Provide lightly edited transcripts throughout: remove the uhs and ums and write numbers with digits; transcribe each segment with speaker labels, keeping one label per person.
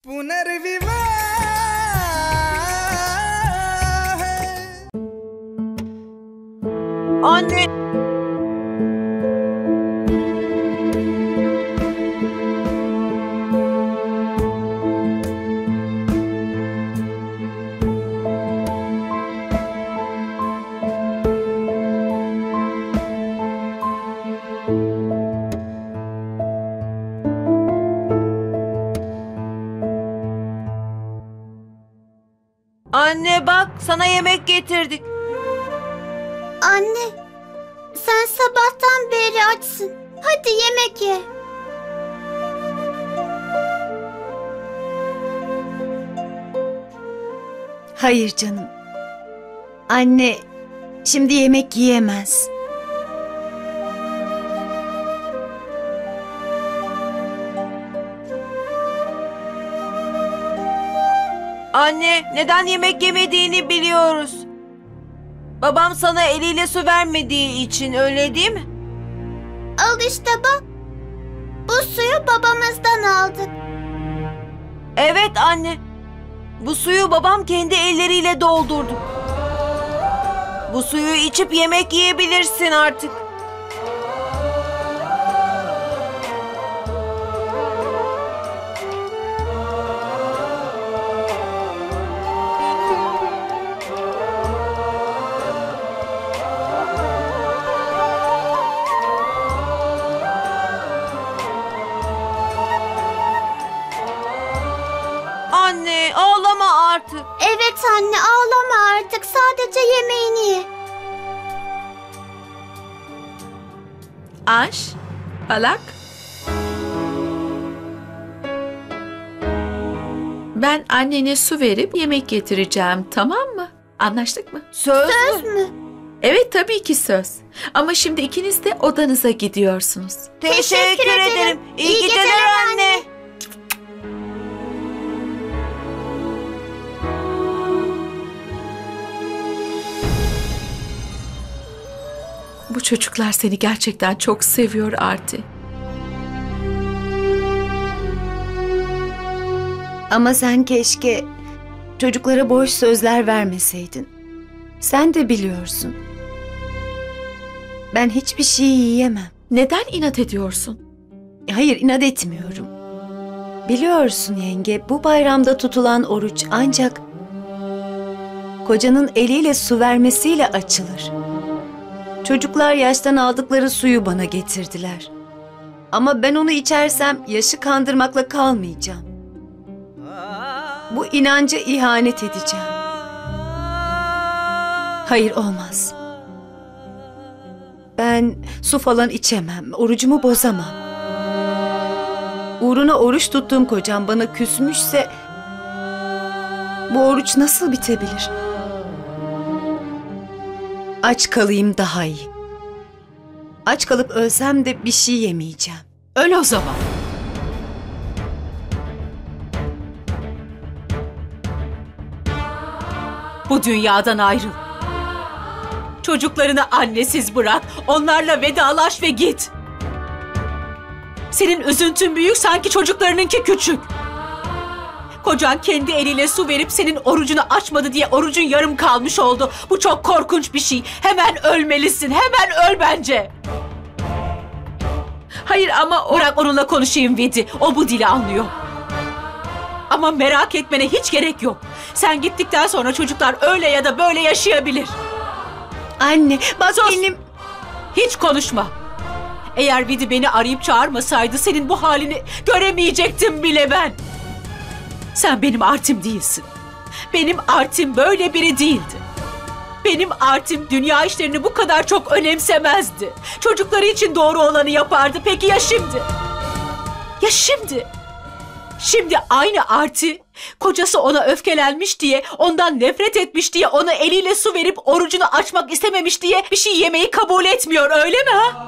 Speaker 1: पुनर्विवाह
Speaker 2: Anne. Anne bak, sana yemek getirdik.
Speaker 3: Anne, sen sabahtan beri açsın. Hadi yemek ye.
Speaker 4: Hayır canım. Anne şimdi yemek yiyemez.
Speaker 2: Anne, neden yemek yemediğini biliyoruz. Babam sana eliyle su vermediği için, öyle değil mi?
Speaker 3: Al işte bak. Bu suyu babamızdan aldık.
Speaker 2: Evet anne. Bu suyu babam kendi elleriyle doldurdu. Bu suyu içip yemek yiyebilirsin artık. Anne, ağlama artık.
Speaker 3: Evet anne, ağlama artık. Sadece yemeğini ye.
Speaker 5: Aş, Palak. Ben annene su verip yemek getireceğim, tamam mı? Anlaştık mı?
Speaker 2: Söz mü?
Speaker 3: Mü?
Speaker 5: Evet, tabii ki söz. Ama şimdi ikiniz de odanıza gidiyorsunuz.
Speaker 2: Teşekkür ederim. İyi geceler anne.
Speaker 5: Bu çocuklar seni gerçekten çok seviyor Arti.
Speaker 4: Ama sen keşke çocuklara boş sözler vermeseydin. Sen de biliyorsun. Ben hiçbir şey yiyemem.
Speaker 5: Neden inat ediyorsun?
Speaker 4: Hayır, inat etmiyorum. Biliyorsun yenge, bu bayramda tutulan oruç ancak kocanın eliyle su vermesiyle açılır. Çocuklar yaştan aldıkları suyu bana getirdiler. Ama ben onu içersem yaşı kandırmakla kalmayacağım. Bu inanca ihanet edeceğim. Hayır, olmaz. Ben su falan içemem, orucumu bozamam. Uğruna oruç tuttuğum kocam bana küsmüşse bu oruç nasıl bitebilir? Aç kalayım daha iyi. Aç kalıp ölsem de bir şey yemeyeceğim.
Speaker 5: Öl o zaman. Bu dünyadan ayrıl. Çocuklarını annesiz bırak, onlarla vedalaş ve git. Senin üzüntün büyük, sanki çocuklarınınki küçük. Kocan kendi eliyle su verip senin orucunu açmadı diye orucun yarım kalmış oldu. Bu çok korkunç bir şey. Hemen ölmelisin, hemen öl bence. Hayır ama o... Bırak onunla konuşayım Vidi, o bu dili anlıyor. Ama merak etmene hiç gerek yok. Sen gittikten sonra çocuklar öyle ya da böyle yaşayabilir.
Speaker 4: Anne, bak
Speaker 5: Sus!
Speaker 4: benim...
Speaker 5: Hiç konuşma. Eğer Vidi beni arayıp çağırmasaydı senin bu halini göremeyecektim bile ben. Sen benim Artim değilsin. Benim Artim böyle biri değildi. Benim Artim dünya işlerini bu kadar çok önemsemezdi. Çocukları için doğru olanı yapardı. Peki ya şimdi? Ya şimdi? Şimdi aynı Arti, kocası ona öfkelenmiş diye, ondan nefret etmiş diye, ona eliyle su verip orucunu açmak istememiş diye bir şey yemeyi kabul etmiyor, öyle mi ha?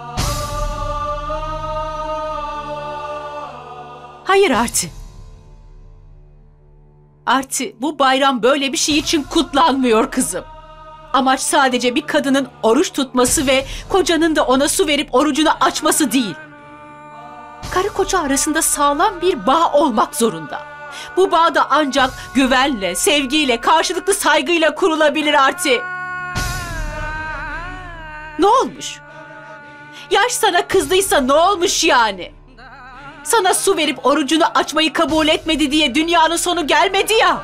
Speaker 5: Hayır Arti. Arti, bu bayram böyle bir şey için kutlanmıyor kızım. Amaç sadece bir kadının oruç tutması ve kocanın da ona su verip orucunu açması değil. Karı koca arasında sağlam bir bağ olmak zorunda. Bu bağ da ancak güvenle, sevgiyle, karşılıklı saygıyla kurulabilir Arti. Ne olmuş? Yaş sana kızdıysa ne olmuş yani? Sana su verip orucunu açmayı kabul etmedi diye dünyanın sonu gelmedi ya.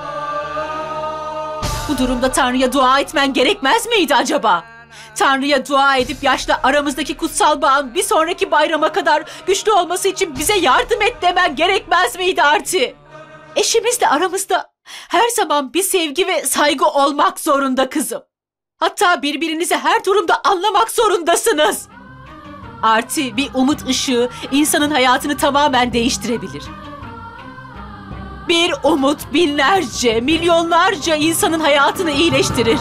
Speaker 5: Bu durumda Tanrı'ya dua etmen gerekmez miydi acaba? Tanrı'ya dua edip yaşla aramızdaki kutsal bağın bir sonraki bayrama kadar güçlü olması için bize yardım et demen gerekmez miydi Arti? Eşimizle aramızda her zaman bir sevgi ve saygı olmak zorunda kızım. Hatta birbirinizi her durumda anlamak zorundasınız. Arti, bir umut ışığı insanın hayatını tamamen değiştirebilir. Bir umut binlerce, milyonlarca insanın hayatını iyileştirir.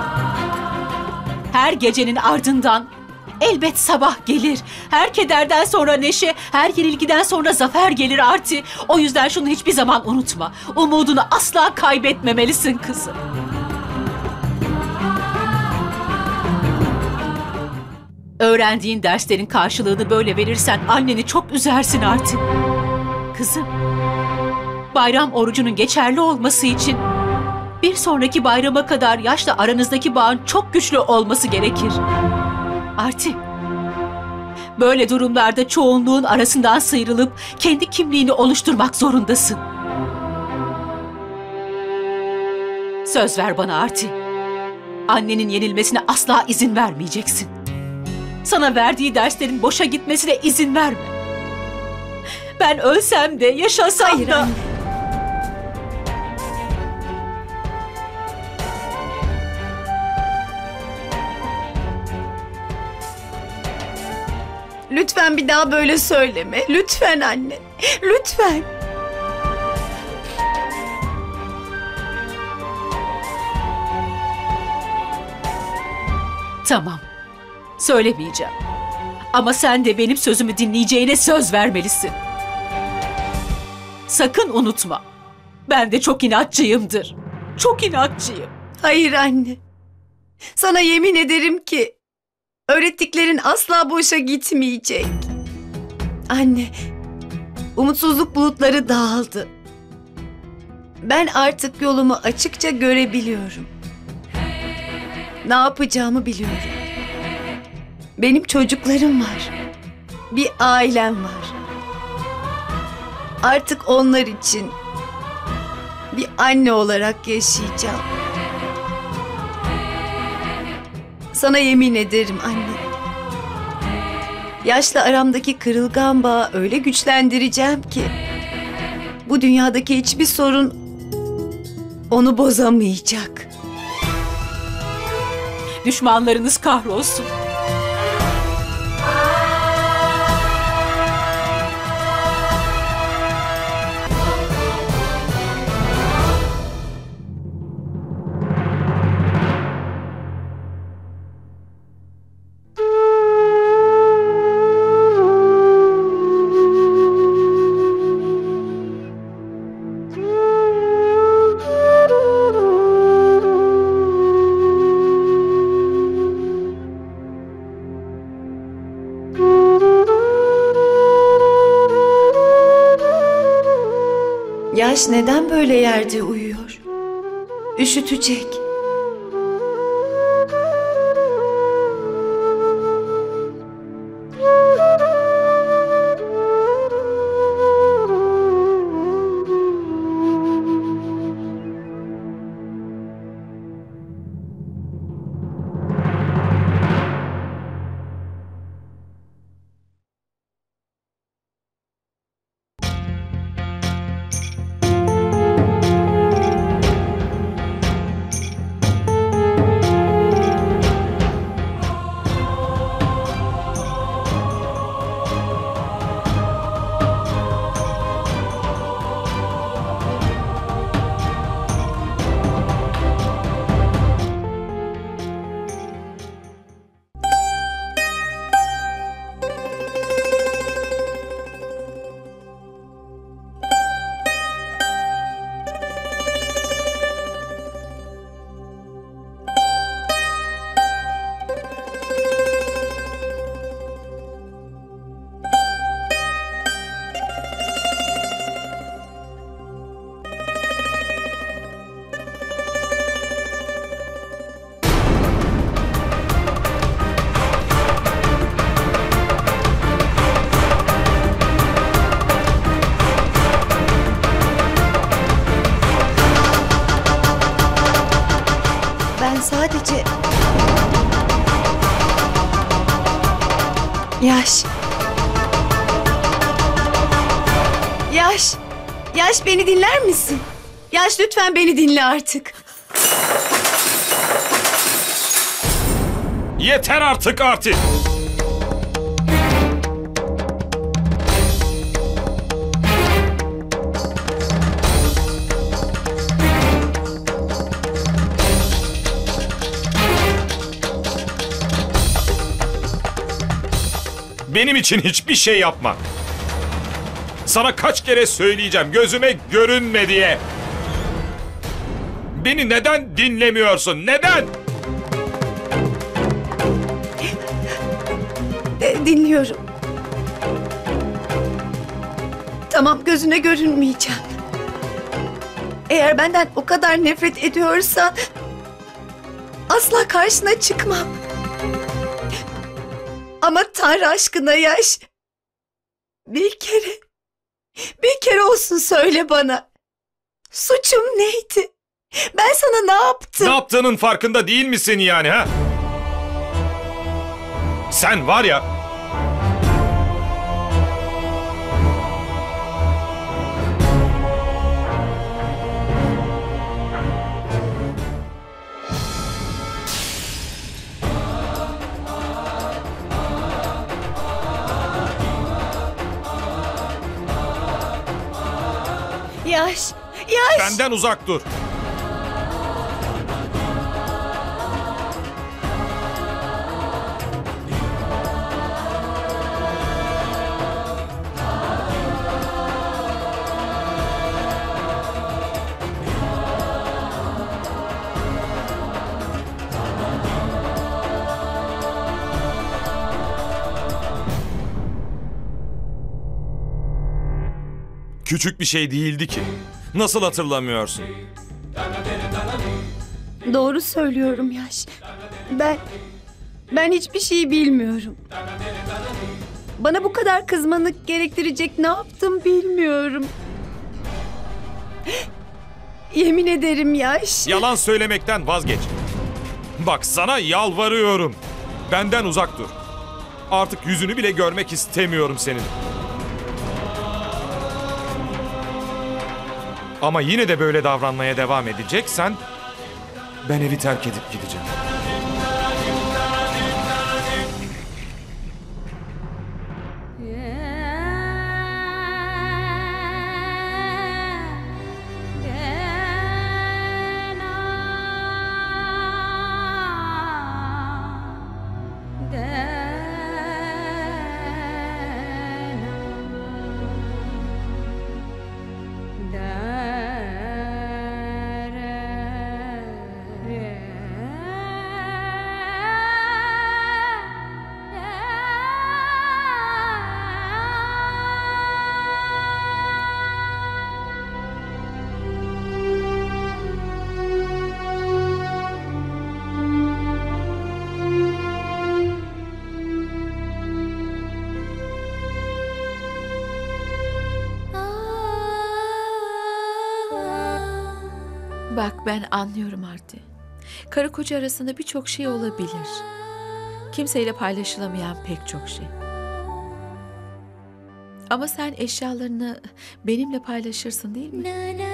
Speaker 5: Her gecenin ardından elbet sabah gelir. Her kederden sonra neşe, her yenilgiden sonra zafer gelir Arti. O yüzden şunu hiçbir zaman unutma. Umudunu asla kaybetmemelisin kızım. Öğrendiğin derslerin karşılığını böyle verirsen anneni çok üzersin Arti. Kızım, bayram orucunun geçerli olması için bir sonraki bayrama kadar yaşla aranızdaki bağın çok güçlü olması gerekir. Arti, böyle durumlarda çoğunluğun arasından sıyrılıp kendi kimliğini oluşturmak zorundasın. Söz ver bana Arti. Annenin yenilmesine asla izin vermeyeceksin. Sana verdiği derslerin boşa gitmesine izin verme. Ben ölsem de yaşasam
Speaker 4: Hayır
Speaker 5: da...
Speaker 4: anne. Lütfen bir daha böyle söyleme. Lütfen anne. Lütfen.
Speaker 5: Tamam. Söylemeyeceğim. Ama sen de benim sözümü dinleyeceğine söz vermelisin. Sakın unutma. Ben de çok inatçıyımdır. Çok inatçıyım.
Speaker 4: Hayır anne. Sana yemin ederim ki öğrettiklerin asla boşa gitmeyecek. Anne, umutsuzluk bulutları dağıldı. Ben artık yolumu açıkça görebiliyorum. Ne yapacağımı biliyorum. Benim çocuklarım var. Bir ailem var. Artık onlar için bir anne olarak yaşayacağım. Sana yemin ederim anne. Yaşla aramdaki kırılgan bağı öyle güçlendireceğim ki bu dünyadaki hiçbir sorun onu bozamayacak.
Speaker 5: Düşmanlarınız kahrolsun.
Speaker 4: Yaş neden böyle yerde uyuyor? Üşütecek. Ben sadece... Yaş. Yaş. Yaş, beni dinler misin? Yaş, lütfen beni dinle artık.
Speaker 1: Yeter artık Arti. Benim için hiçbir şey yapma. Sana kaç kere söyleyeceğim, gözüme görünme diye. Beni neden dinlemiyorsun? Neden?
Speaker 4: Dinliyorum. Tamam, gözüne görünmeyeceğim. Eğer benden o kadar nefret ediyorsan asla karşına çıkmam. Ama Tanrı aşkına Yaş, bir kere olsun söyle bana. Suçum neydi? Ben sana ne yaptım?
Speaker 1: Ne yaptığının farkında değil misin yani ha? Sen var ya...
Speaker 4: Yaş.
Speaker 1: Benden uzak dur. Küçük bir şey değildi ki. Nasıl hatırlamıyorsun?
Speaker 4: Doğru söylüyorum Yaş. Ben hiçbir şey bilmiyorum. Bana bu kadar kızmanı gerektirecek ne yaptım bilmiyorum. Yemin ederim Yaş.
Speaker 1: Yalan söylemekten vazgeç. Bak, sana yalvarıyorum. Benden uzak dur. Artık yüzünü bile görmek istemiyorum senin. Ama yine de böyle davranmaya devam edeceksen ben evi terk edip gideceğim.
Speaker 6: Bak, ben anlıyorum Arti. Karı koca arasında birçok şey olabilir. Kimseyle paylaşılamayan pek çok şey. Ama sen eşyalarını benimle paylaşırsın değil mi?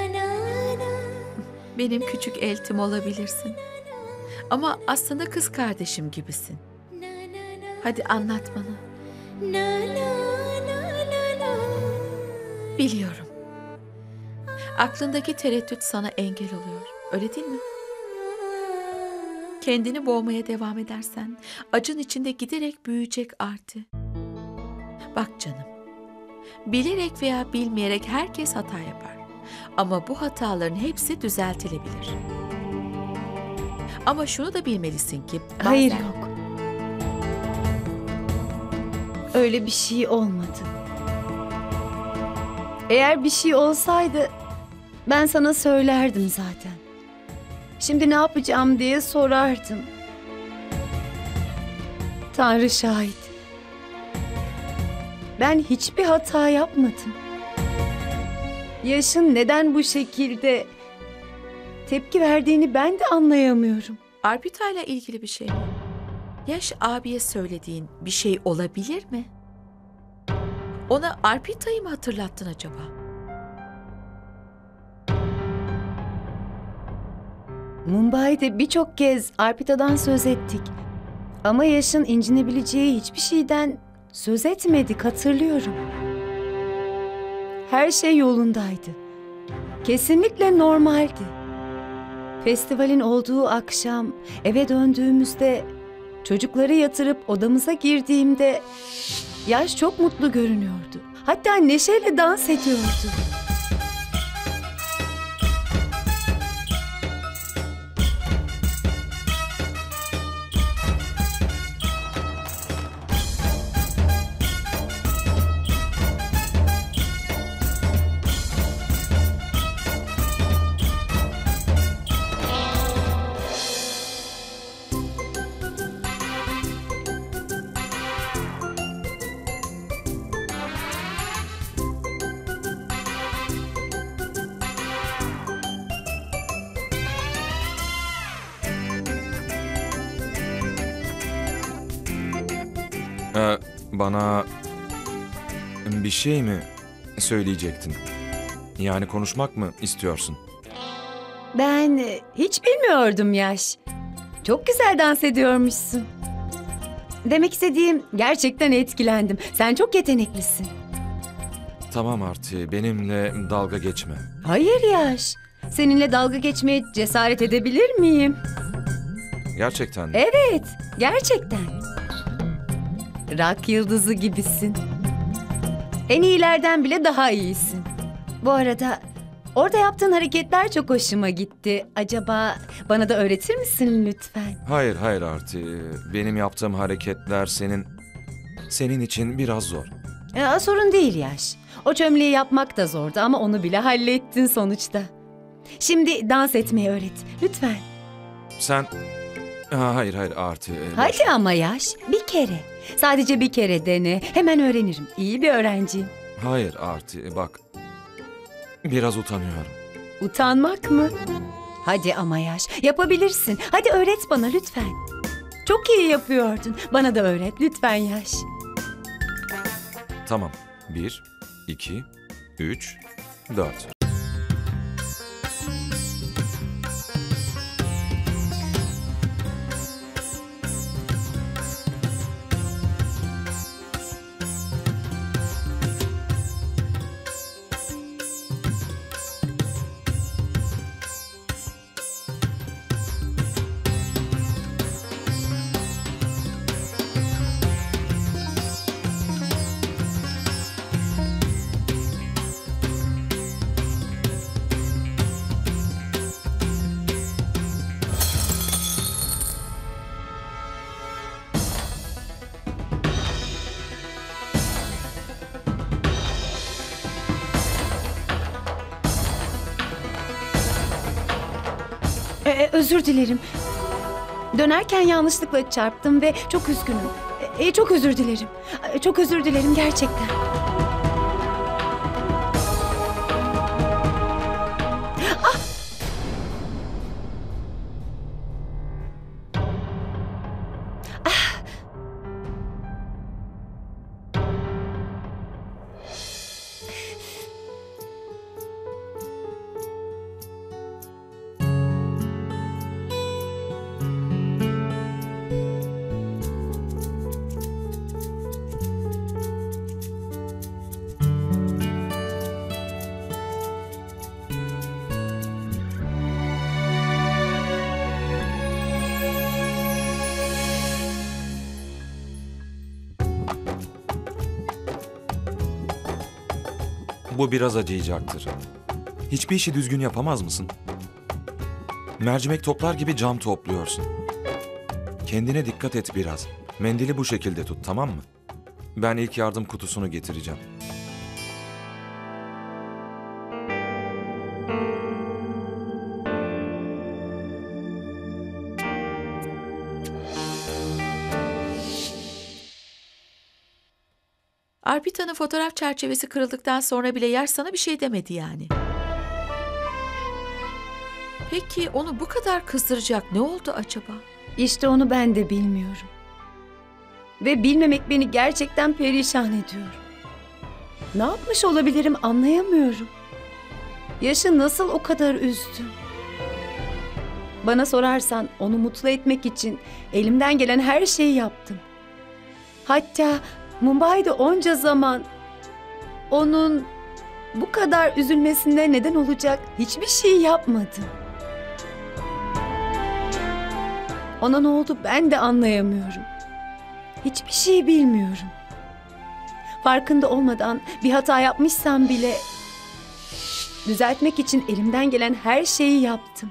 Speaker 6: Benim küçük eltim olabilirsin. Ama aslında kız kardeşim gibisin. Hadi anlat bana. Biliyorum. Aklındaki tereddüt sana engel oluyor. Öyle değil mi? Kendini boğmaya devam edersen acın içinde giderek büyüyecek Arti. Bak canım. Bilerek veya bilmeyerek herkes hata yapar. Ama bu hataların hepsi düzeltilebilir. Ama şunu da bilmelisin ki bazen...
Speaker 4: Hayır, yok. Öyle bir şey olmadı. Eğer bir şey olsaydı ben sana söylerdim zaten. Şimdi ne yapacağım diye sorardım. Tanrı şahit. Ben hiçbir hata yapmadım. Yaşın neden bu şekilde tepki verdiğini ben de anlayamıyorum.
Speaker 6: Arpita ile ilgili bir şey mi? Yaş abiye söylediğin bir şey olabilir mi? Ona Arpita'yı mı hatırlattın acaba?
Speaker 4: Mumbai'de birçok kez Arpita'dan söz ettik. Ama Yaş'ın incinebileceği hiçbir şeyden söz etmedik, hatırlıyorum. Her şey yolundaydı. Kesinlikle normaldi. Festivalin olduğu akşam eve döndüğümüzde, çocukları yatırıp odamıza girdiğimde Yaş çok mutlu görünüyordu. Hatta neşeyle dans ediyordu.
Speaker 1: Bana bir şey mi söyleyecektin? Yani konuşmak mı istiyorsun?
Speaker 4: Ben hiç bilmiyordum Yaş. Çok güzel dans ediyormuşsun. Demek istediğim, gerçekten etkilendim. Sen çok yeteneklisin.
Speaker 1: Tamam Arti, benimle dalga geçme.
Speaker 4: Hayır Yaş. Seninle dalga geçmeye cesaret edebilir miyim?
Speaker 1: Gerçekten mi?
Speaker 4: Evet, gerçekten. Rock yıldızı gibisin. En iyilerden bile daha iyisin. Bu arada orada yaptığın hareketler çok hoşuma gitti. Acaba bana da öğretir misin lütfen?
Speaker 1: Hayır Arti. Benim yaptığım hareketler senin için biraz zor.
Speaker 4: Sorun değil Yaş. O çömleği yapmak da zordu ama onu bile hallettin sonuçta. Şimdi dans etmeyi öğret. Lütfen.
Speaker 1: Sen... Hayır Arti.
Speaker 4: Hadi ama Yaş. Bir kere. Sadece bir kere dene. Hemen öğrenirim. İyi bir öğrenciyim.
Speaker 1: Hayır Arti, bak. Biraz utanıyorum.
Speaker 4: Utanmak mı? Hadi ama Yaş. Yapabilirsin. Hadi öğret bana lütfen. Çok iyi yapıyordun. Bana da öğret lütfen Yaş.
Speaker 1: Tamam. 1, 2, 3, 4.
Speaker 4: Özür dilerim. Dönerken yanlışlıkla çarptım ve çok üzgünüm. Çok özür dilerim. Çok özür dilerim gerçekten.
Speaker 1: Bu biraz acıyacaktır. Hiçbir işi düzgün yapamaz mısın? Mercimek toplar gibi cam topluyorsun. Kendine dikkat et biraz. Mendili bu şekilde tut, tamam mı? Ben ilk yardım kutusunu getireceğim.
Speaker 6: Arpita'nın fotoğraf çerçevesi kırıldıktan sonra bile Yaş sana bir şey demedi yani. Peki onu bu kadar kızdıracak ne oldu acaba?
Speaker 4: İşte onu ben de bilmiyorum. Ve bilmemek beni gerçekten perişan ediyor. Ne yapmış olabilirim anlayamıyorum. Yaşı nasıl o kadar üzdü? Bana sorarsan onu mutlu etmek için elimden gelen her şeyi yaptım. Hatta Mumbai'de onca zaman onun bu kadar üzülmesine neden olacak hiçbir şey yapmadım. Ona ne oldu ben de anlayamıyorum. Hiçbir şey bilmiyorum. Farkında olmadan bir hata yapmışsam bile düzeltmek için elimden gelen her şeyi yaptım.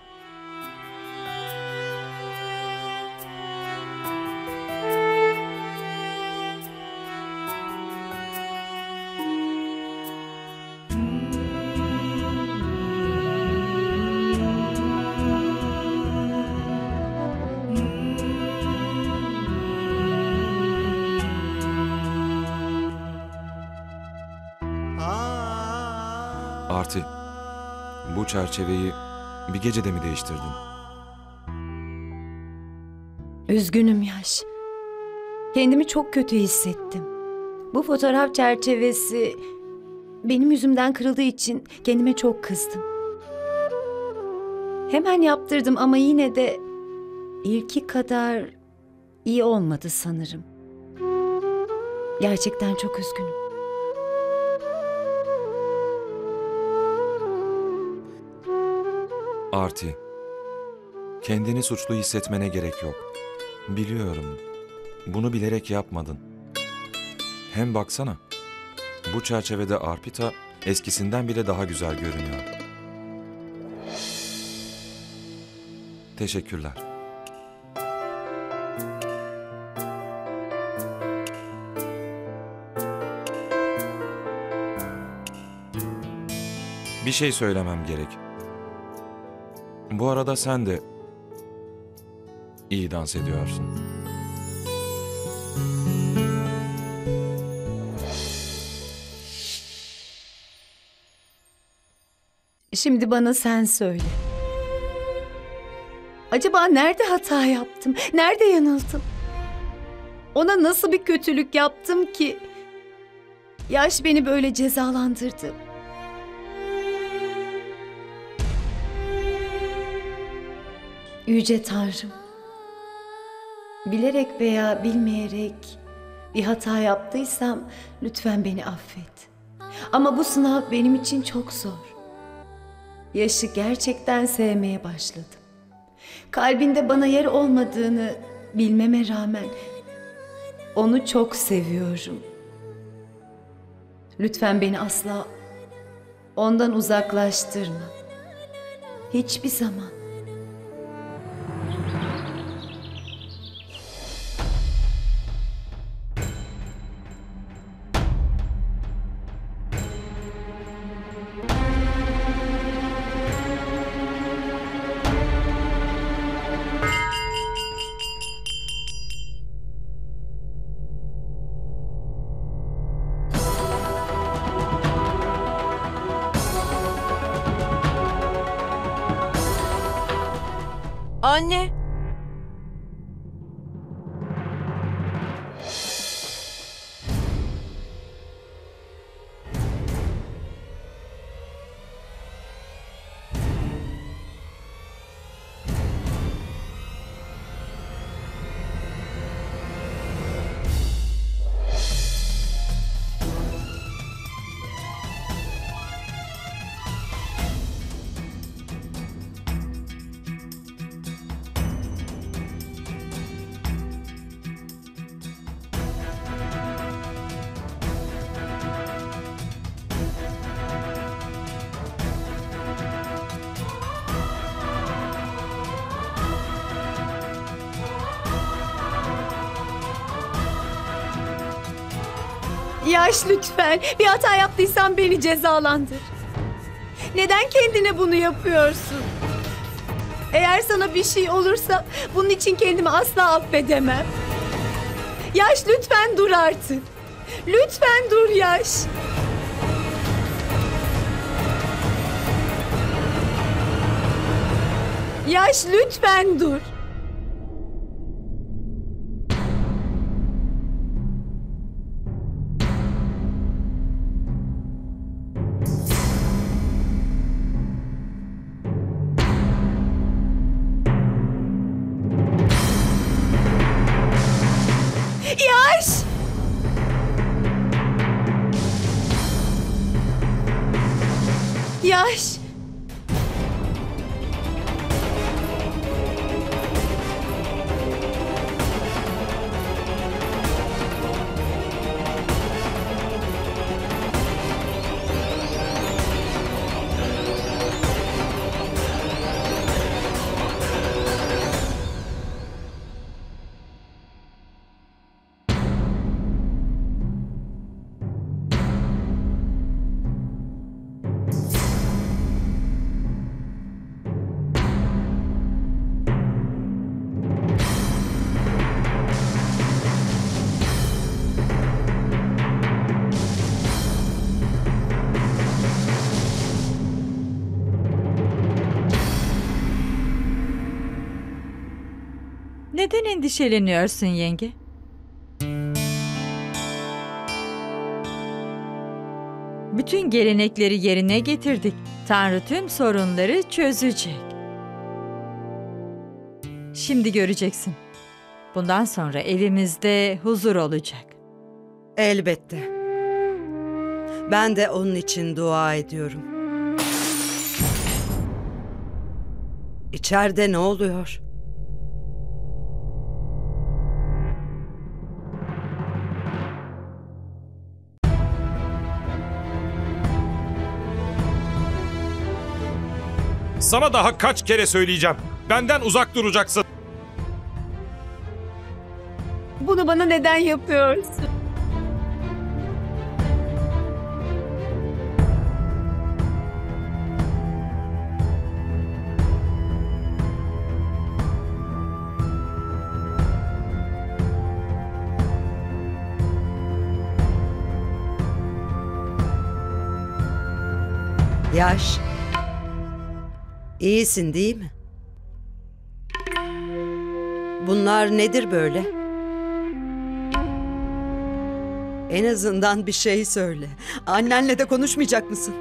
Speaker 1: Arti, bu çerçeveyi bir gecede mi değiştirdin?
Speaker 4: Üzgünüm Yaş. Kendimi çok kötü hissettim. Bu fotoğraf çerçevesi benim yüzümden kırıldığı için kendime çok kızdım. Hemen yaptırdım ama yine de ilki kadar iyi olmadı sanırım. Gerçekten çok üzgünüm.
Speaker 1: Arti, kendini suçlu hissetmene gerek yok. Biliyorum, bunu bilerek yapmadın. Hem baksana, bu çerçevede Arpita eskisinden bile daha güzel görünüyor. Teşekkürler. Bir şey söylemem gerek. Bu arada sen de iyi dans ediyorsun.
Speaker 4: Şimdi bana sen söyle. Acaba nerede hata yaptım? Nerede yanıldım? Ona nasıl bir kötülük yaptım ki Yaş beni böyle cezalandırdı? Yüce Tanrım, bilerek veya bilmeyerek bir hata yaptıysam lütfen beni affet. Ama bu sınav benim için çok zor. Yaşı gerçekten sevmeye başladım. Kalbinde bana yer olmadığını bilmeme rağmen onu çok seviyorum. Lütfen beni asla ondan uzaklaştırma. Hiçbir zaman.
Speaker 2: Anne.
Speaker 4: Yaş lütfen. Bir hata yaptıysan beni cezalandır. Neden kendine bunu yapıyorsun? Eğer sana bir şey olursa bunun için kendimi asla affedemem. Yaş lütfen dur artık. Lütfen dur Yaş. Yaş lütfen dur. Yaş! Yaş!
Speaker 7: Neden endişeleniyorsun yenge? Bütün gelenekleri yerine getirdik. Tanrı tüm sorunları çözecek. Şimdi göreceksin. Bundan sonra evimizde huzur olacak.
Speaker 8: Elbette. Ben de onun için dua ediyorum. İçeride ne oluyor?
Speaker 1: Sana daha kaç kere söyleyeceğim. Benden uzak duracaksın.
Speaker 4: Bunu bana neden yapıyorsun?
Speaker 8: Yaş. İyisin değil mi? Bunlar nedir böyle? En azından bir şey söyle. Annenle de konuşmayacak mısın?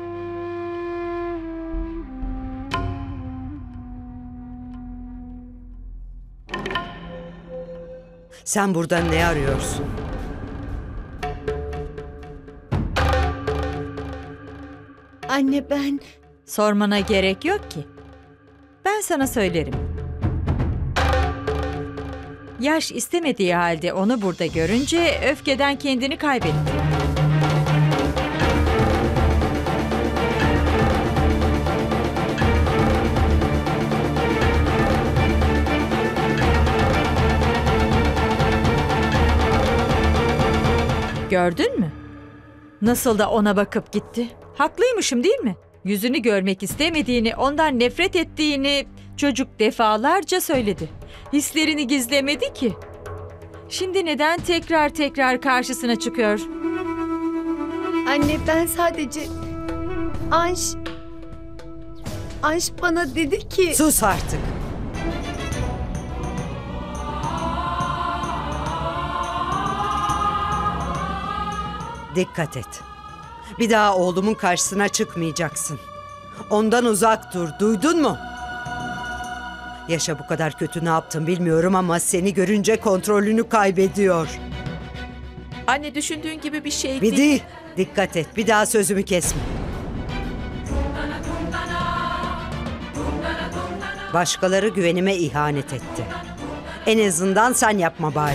Speaker 8: Sen burada ne arıyorsun?
Speaker 4: Anne ben...
Speaker 7: Sormana gerek yok ki. Ben sana söylerim. Yaş istemediği halde onu burada görünce öfkeden kendini kaybetti. Gördün mü? Nasıl da ona bakıp gitti. Haklıymışım değil mi? Yüzünü görmek istemediğini, ondan nefret ettiğini çocuk defalarca söyledi. Hislerini gizlemedi ki. Şimdi neden tekrar karşısına çıkıyor?
Speaker 4: Anne ben sadece... Anş bana dedi ki...
Speaker 8: Sus artık. Dikkat et. Bir daha oğlumun karşısına çıkmayacaksın. Ondan uzak dur, duydun mu? Yaşa bu kadar kötü ne yaptın bilmiyorum ama seni görünce kontrolünü kaybediyor.
Speaker 6: Anne düşündüğün gibi bir şey değil.
Speaker 8: Vidi, dikkat et. Bir daha sözümü kesme. Başkaları güvenime ihanet etti. En azından sen yapma bari.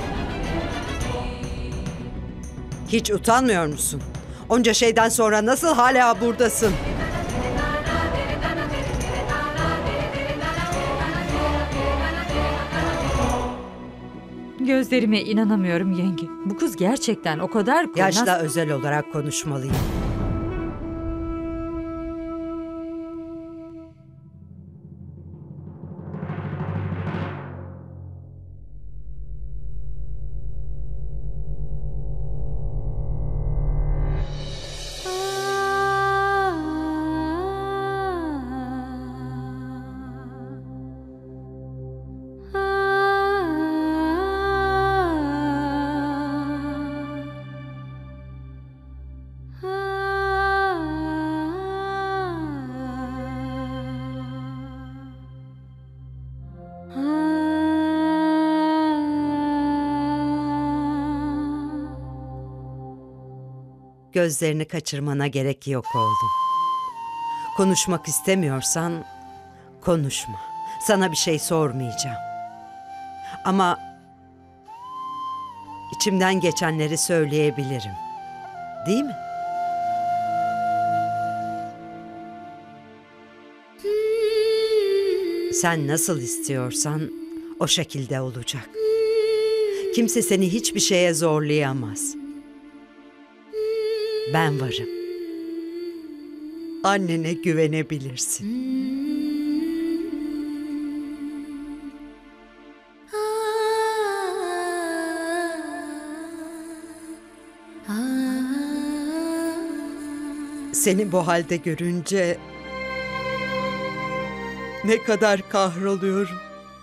Speaker 8: Hiç utanmıyor musun? Onca şeyden sonra nasıl hala buradasın?
Speaker 7: Gözlerime inanamıyorum yenge. Bu kız gerçekten o kadar kurnaz.
Speaker 8: Yaşla özel olarak konuşmalıyım. Gözlerini kaçırmana gerek yok oğlum. Konuşmak istemiyorsan konuşma. Sana bir şey sormayacağım. Ama içimden geçenleri söyleyebilirim. Değil mi? Sen nasıl istiyorsan o şekilde olacak. Kimse seni hiçbir şeye zorlayamaz. Ben varım. Annene güvenebilirsin. Seni bu halde görünce ne kadar kahroluyorum.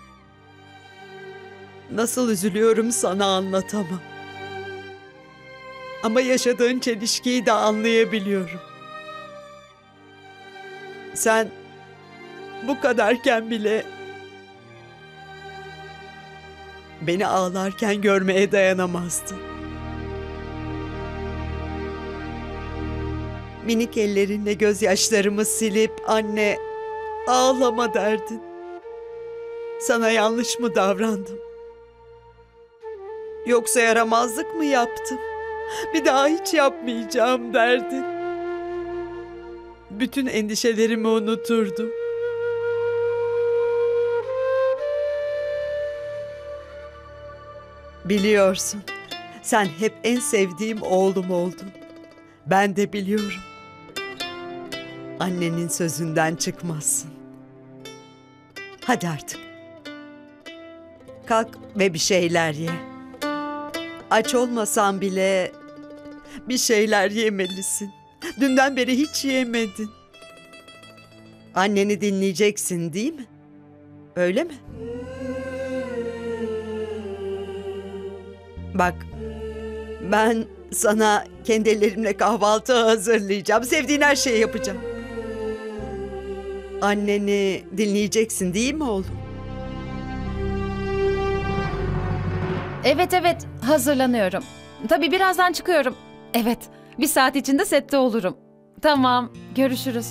Speaker 8: Nasıl üzülüyorum sana anlatamam. Ama yaşadığın çelişkiyi de anlayabiliyorum. Sen bu kadarken bile beni ağlarken görmeye dayanamazdın. Minik ellerinle gözyaşlarımı silip anne ağlama derdin. Sana yanlış mı davrandım? Yoksa yaramazlık mı yaptım? Bir daha hiç yapmayacağım derdin. Bütün endişelerimi unuturdum. Biliyorsun, sen hep en sevdiğim oğlum oldun. Ben de biliyorum. Annenin sözünden çıkmazsın. Hadi artık. Kalk ve bir şeyler ye. Aç olmasan bile bir şeyler yemelisin. Dünden beri hiç yemedin. Anneni dinleyeceksin değil mi? Öyle mi? Bak, ben sana kendi ellerimle kahvaltı hazırlayacağım. Sevdiğin her şeyi yapacağım. Anneni dinleyeceksin değil mi oğlum?
Speaker 9: Evet, hazırlanıyorum. Tabii birazdan çıkıyorum. Evet, bir saat içinde sette olurum. Tamam, görüşürüz.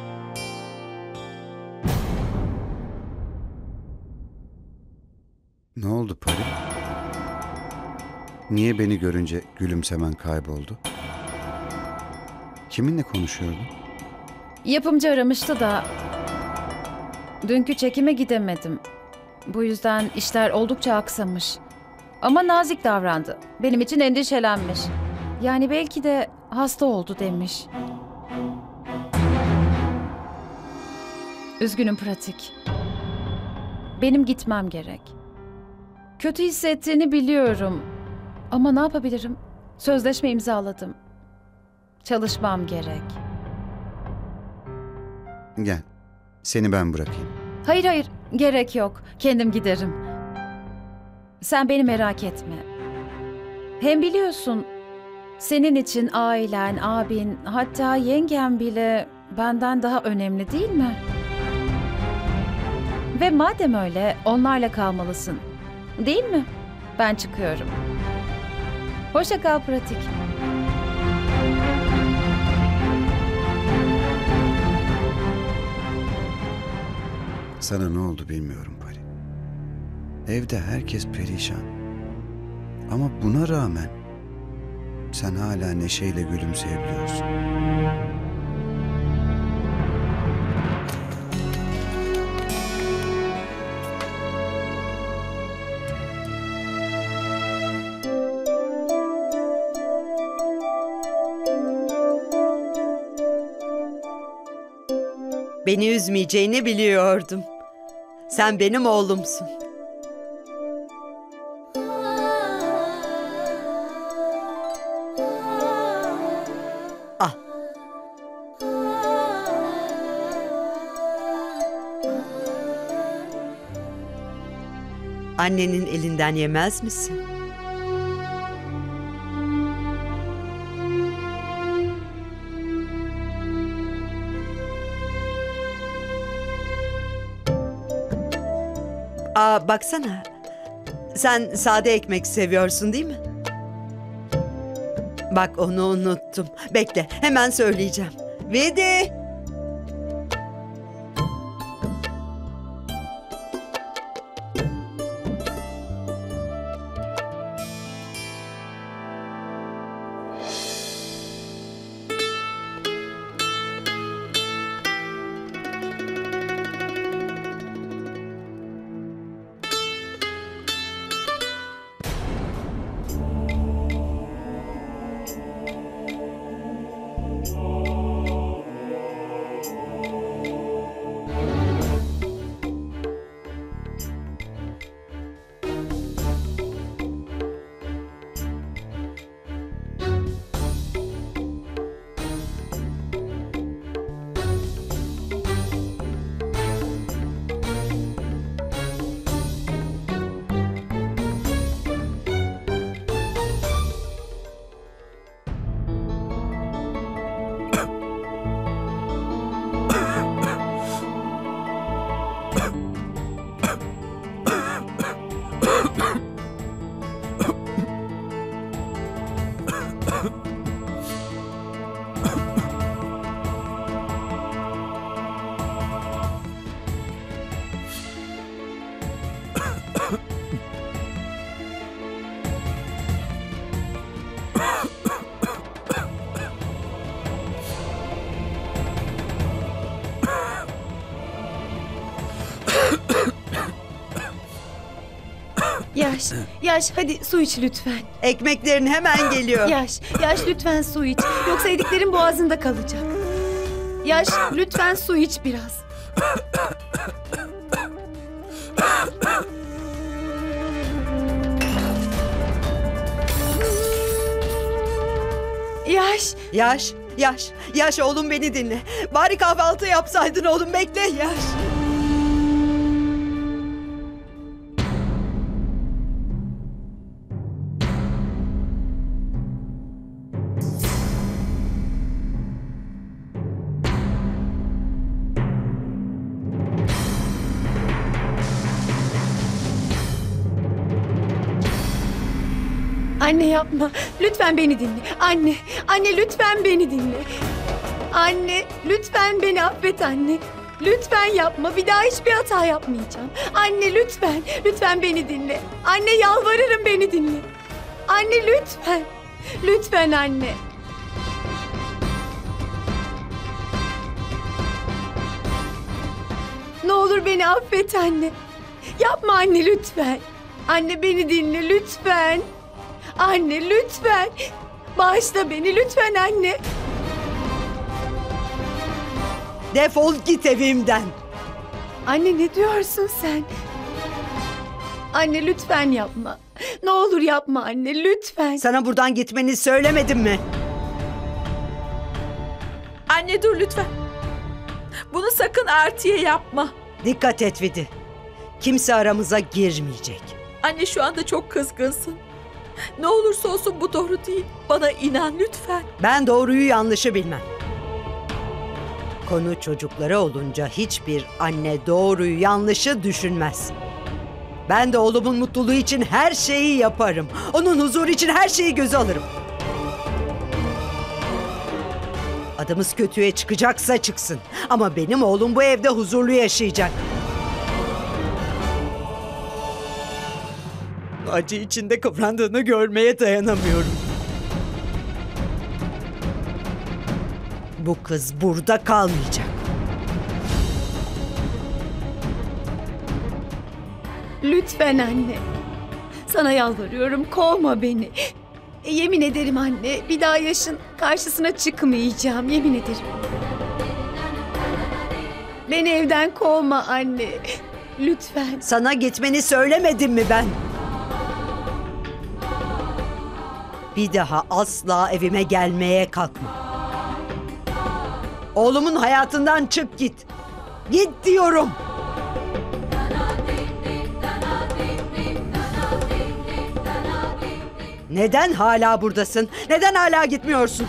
Speaker 10: Ne oldu Pari? Niye beni görünce gülümsemen kayboldu? Kiminle konuşuyordun?
Speaker 9: Yapımcı aramıştı da dünkü çekime gidemedim. Bu yüzden işler oldukça aksamış. Ama nazik davrandı. Benim için endişelenmiş. Yani belki de hasta oldu demiş. Üzgünüm Pratik. Benim gitmem gerek. Kötü hissettiğini biliyorum. Ama ne yapabilirim? Sözleşme imzaladım. Çalışmam gerek.
Speaker 10: Gel, seni ben bırakayım.
Speaker 9: Hayır, gerek yok. Kendim giderim. Sen beni merak etme. Hem biliyorsun, senin için ailen, abin, hatta yengen bile benden daha önemli değil mi? Ve madem öyle, onlarla kalmalısın. Değil mi? Ben çıkıyorum. Hoşça kal Pratik.
Speaker 10: Sana ne oldu bilmiyorum Pari. Evde herkes perişan. Ama buna rağmen sen hala neşeyle gülümseyebiliyorsun.
Speaker 8: Beni üzmeyeceğini biliyordum. Sen benim oğlumsun. Ah. Annenin elinden yemez misin? Baksana. Sen sade ekmek seviyorsun değil mi? Bak onu unuttum. Bekle, hemen söyleyeceğim. Vidi!
Speaker 4: Yaş hadi su iç lütfen.
Speaker 8: Ekmeklerin hemen geliyor.
Speaker 4: Yaş lütfen su iç. Yoksa yediklerin boğazında kalacak. Yaş lütfen su iç biraz.
Speaker 8: Yaş oğlum beni dinle. Bari kahvaltı yapsaydın oğlum, bekle Yaş.
Speaker 4: Anne yapma. Lütfen beni dinle. Anne lütfen beni dinle. Anne lütfen beni affet anne. Lütfen yapma. Bir daha hiçbir hata yapmayacağım. Anne lütfen. Lütfen beni dinle. Anne yalvarırım beni dinle. Anne lütfen. Lütfen anne. Ne olur beni affet anne. Yapma anne lütfen. Anne beni dinle lütfen. Anne lütfen. Bağışla beni lütfen anne.
Speaker 8: Defol git evimden.
Speaker 4: Anne ne diyorsun sen? Anne lütfen yapma. Ne olur yapma anne lütfen.
Speaker 8: Sana buradan gitmeni söylemedim mi?
Speaker 6: Anne dur lütfen. Bunu sakın Arti'ye yapma.
Speaker 8: Dikkat et Vidi. Kimse aramıza girmeyecek.
Speaker 6: Anne şu anda çok kızgınsın. Ne olursa olsun bu doğru değil. Bana inan lütfen.
Speaker 8: Ben doğruyu yanlışı bilmem. Konu çocuklara olunca hiçbir anne doğruyu yanlışı düşünmez. Ben de oğlumun mutluluğu için her şeyi yaparım. Onun huzuru için her şeyi göze alırım. Adımız kötüye çıkacaksa çıksın. Ama benim oğlum bu evde huzurlu yaşayacak. Acı içinde kıvrandığını görmeye dayanamıyorum. Bu kız burada kalmayacak.
Speaker 4: Lütfen anne. Sana yalvarıyorum kovma beni. Yemin ederim anne bir daha Yaş'ın karşısına çıkmayacağım yemin ederim. Beni evden kovma anne. Lütfen.
Speaker 8: Sana gitmeni söylemedim mi ben? Bir daha asla evime gelmeye kalkma. Oğlumun hayatından çık git. Git diyorum. Neden hala buradasın? Neden hala gitmiyorsun?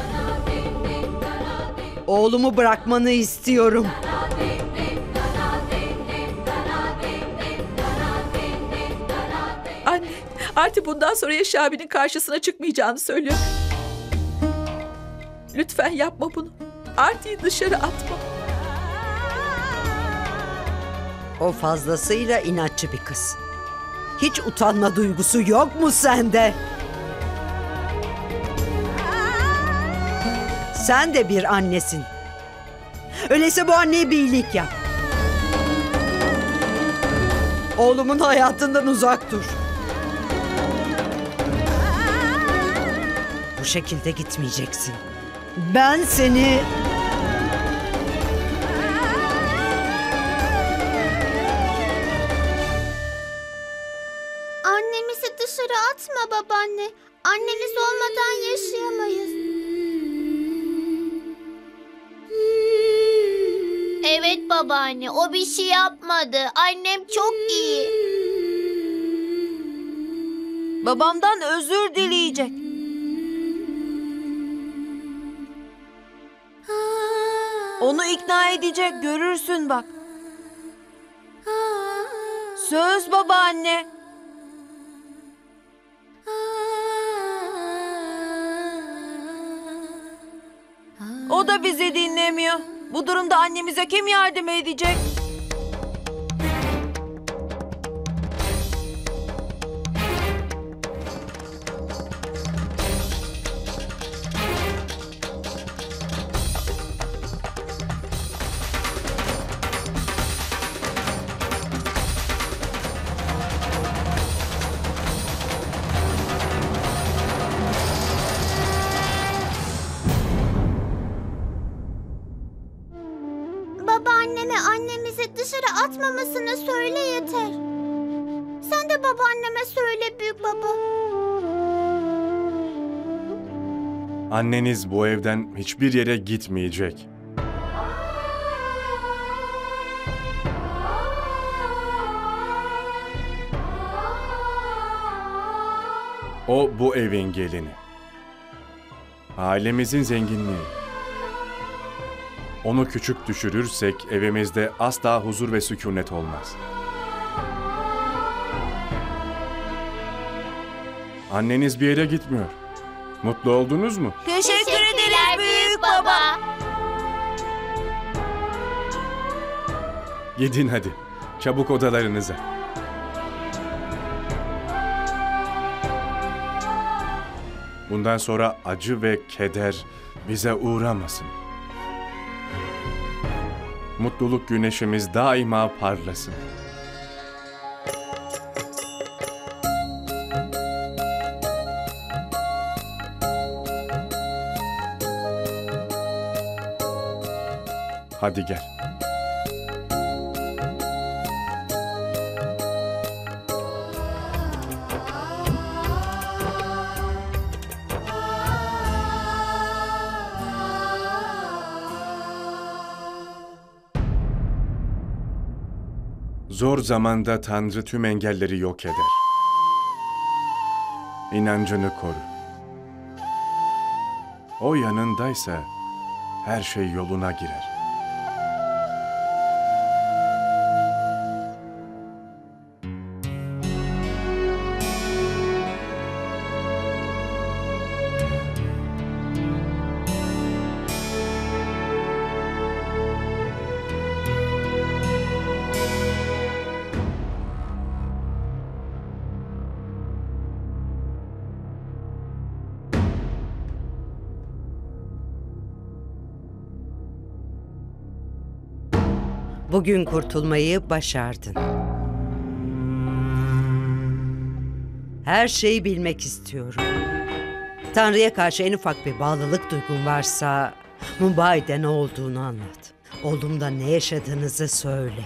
Speaker 8: Oğlumu bırakmanı istiyorum.
Speaker 6: Anne, Arti bundan sonra Yaş abinin karşısına çıkmayacağını söylüyor. Lütfen yapma bunu. Arti'yi dışarı atma.
Speaker 8: O fazlasıyla inatçı bir kız. Hiç utanma duygusu yok mu sende? Sen de bir annesin. Öyleyse bu anneye bir iyilik yap. Oğlumun hayatından uzak dur. Bu şekilde gitmeyeceksin. Ben seni...
Speaker 3: Annemizi dışarı atma babaanne. Annemiz olmadan yaşayamayız. Evet babaanne, o bir şey yapmadı. Annem çok iyi.
Speaker 2: Babamdan özür dileyecek. Onu ikna edecek, görürsün bak. Söz babaanne. O da bizi dinlemiyor. Bu durumda annemize kim yardım edecek?
Speaker 3: Babaanneme annemizi dışarı atmamasını söyle yeter. Sen de babaanneme söyle büyük baba.
Speaker 11: Anneniz bu evden hiçbir yere gitmeyecek. O bu evin gelini. Ailemizin zenginliği. Onu küçük düşürürsek evimizde asla huzur ve sükunet olmaz. Anneniz bir yere gitmiyor. Mutlu oldunuz mu?
Speaker 2: Teşekkür ederiz büyük baba.
Speaker 11: Gidin hadi. Çabuk odalarınıza. Bundan sonra acı ve keder bize uğramasın. Mutluluk güneşimiz daima parlasın. Hadi gel. Zor zamanda Tanrı tüm engelleri yok eder. İnancını koru. O yanındaysa her şey yoluna girer.
Speaker 8: Bugün kurtulmayı başardın. Her şeyi bilmek istiyorum. Tanrı'ya karşı en ufak bir bağlılık duygun varsa Mumbai'de ne olduğunu anlat. Oğlumda ne yaşadığınızı söyle.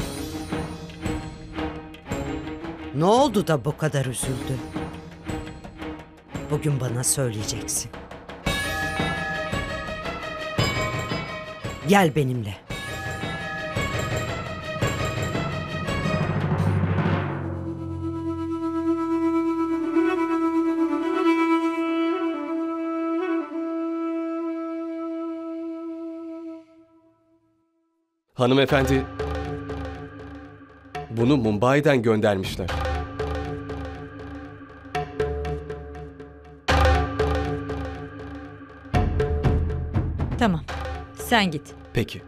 Speaker 8: Ne oldu da bu kadar üzüldün? Bugün bana söyleyeceksin. Gel benimle.
Speaker 12: Hanımefendi, bunu Mumbai'den göndermişler.
Speaker 7: sen git.
Speaker 12: Peki.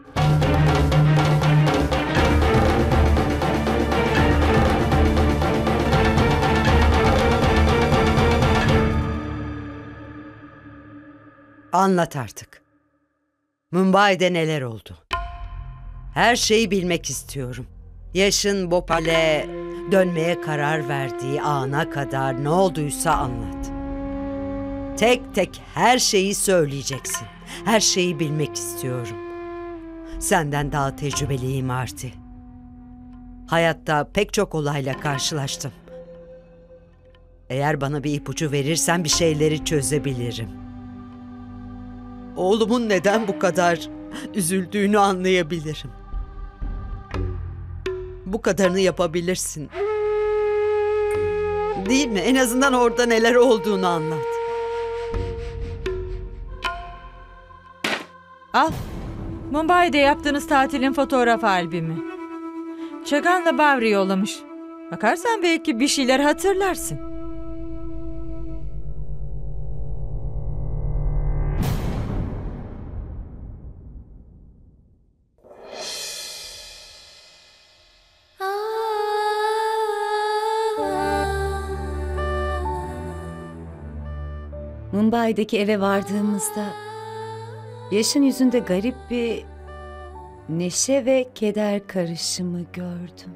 Speaker 8: Anlat artık. Mumbai'de neler oldu? Her şeyi bilmek istiyorum. Yaşın Bhopal'e dönmeye karar verdiği ana kadar ne olduysa anlat. Tek tek her şeyi söyleyeceksin. Her şeyi bilmek istiyorum. Senden daha tecrübeliyim Arti. Hayatta pek çok olayla karşılaştım. Eğer bana bir ipucu verirsen bir şeyleri çözebilirim. Oğlumun neden bu kadar üzüldüğünü anlayabilirim. Bu kadarını yapabilirsin. Değil mi? En azından orada neler olduğunu anlat.
Speaker 7: Al. Mumbai'de yaptığınız tatilin fotoğraf albümü. Çagan'la Bavri yollamış. Bakarsan belki bir şeyler hatırlarsın.
Speaker 4: Mumbai'deki eve vardığımızda Yaş'ın yüzünde garip bir neşe ve keder karışımı gördüm.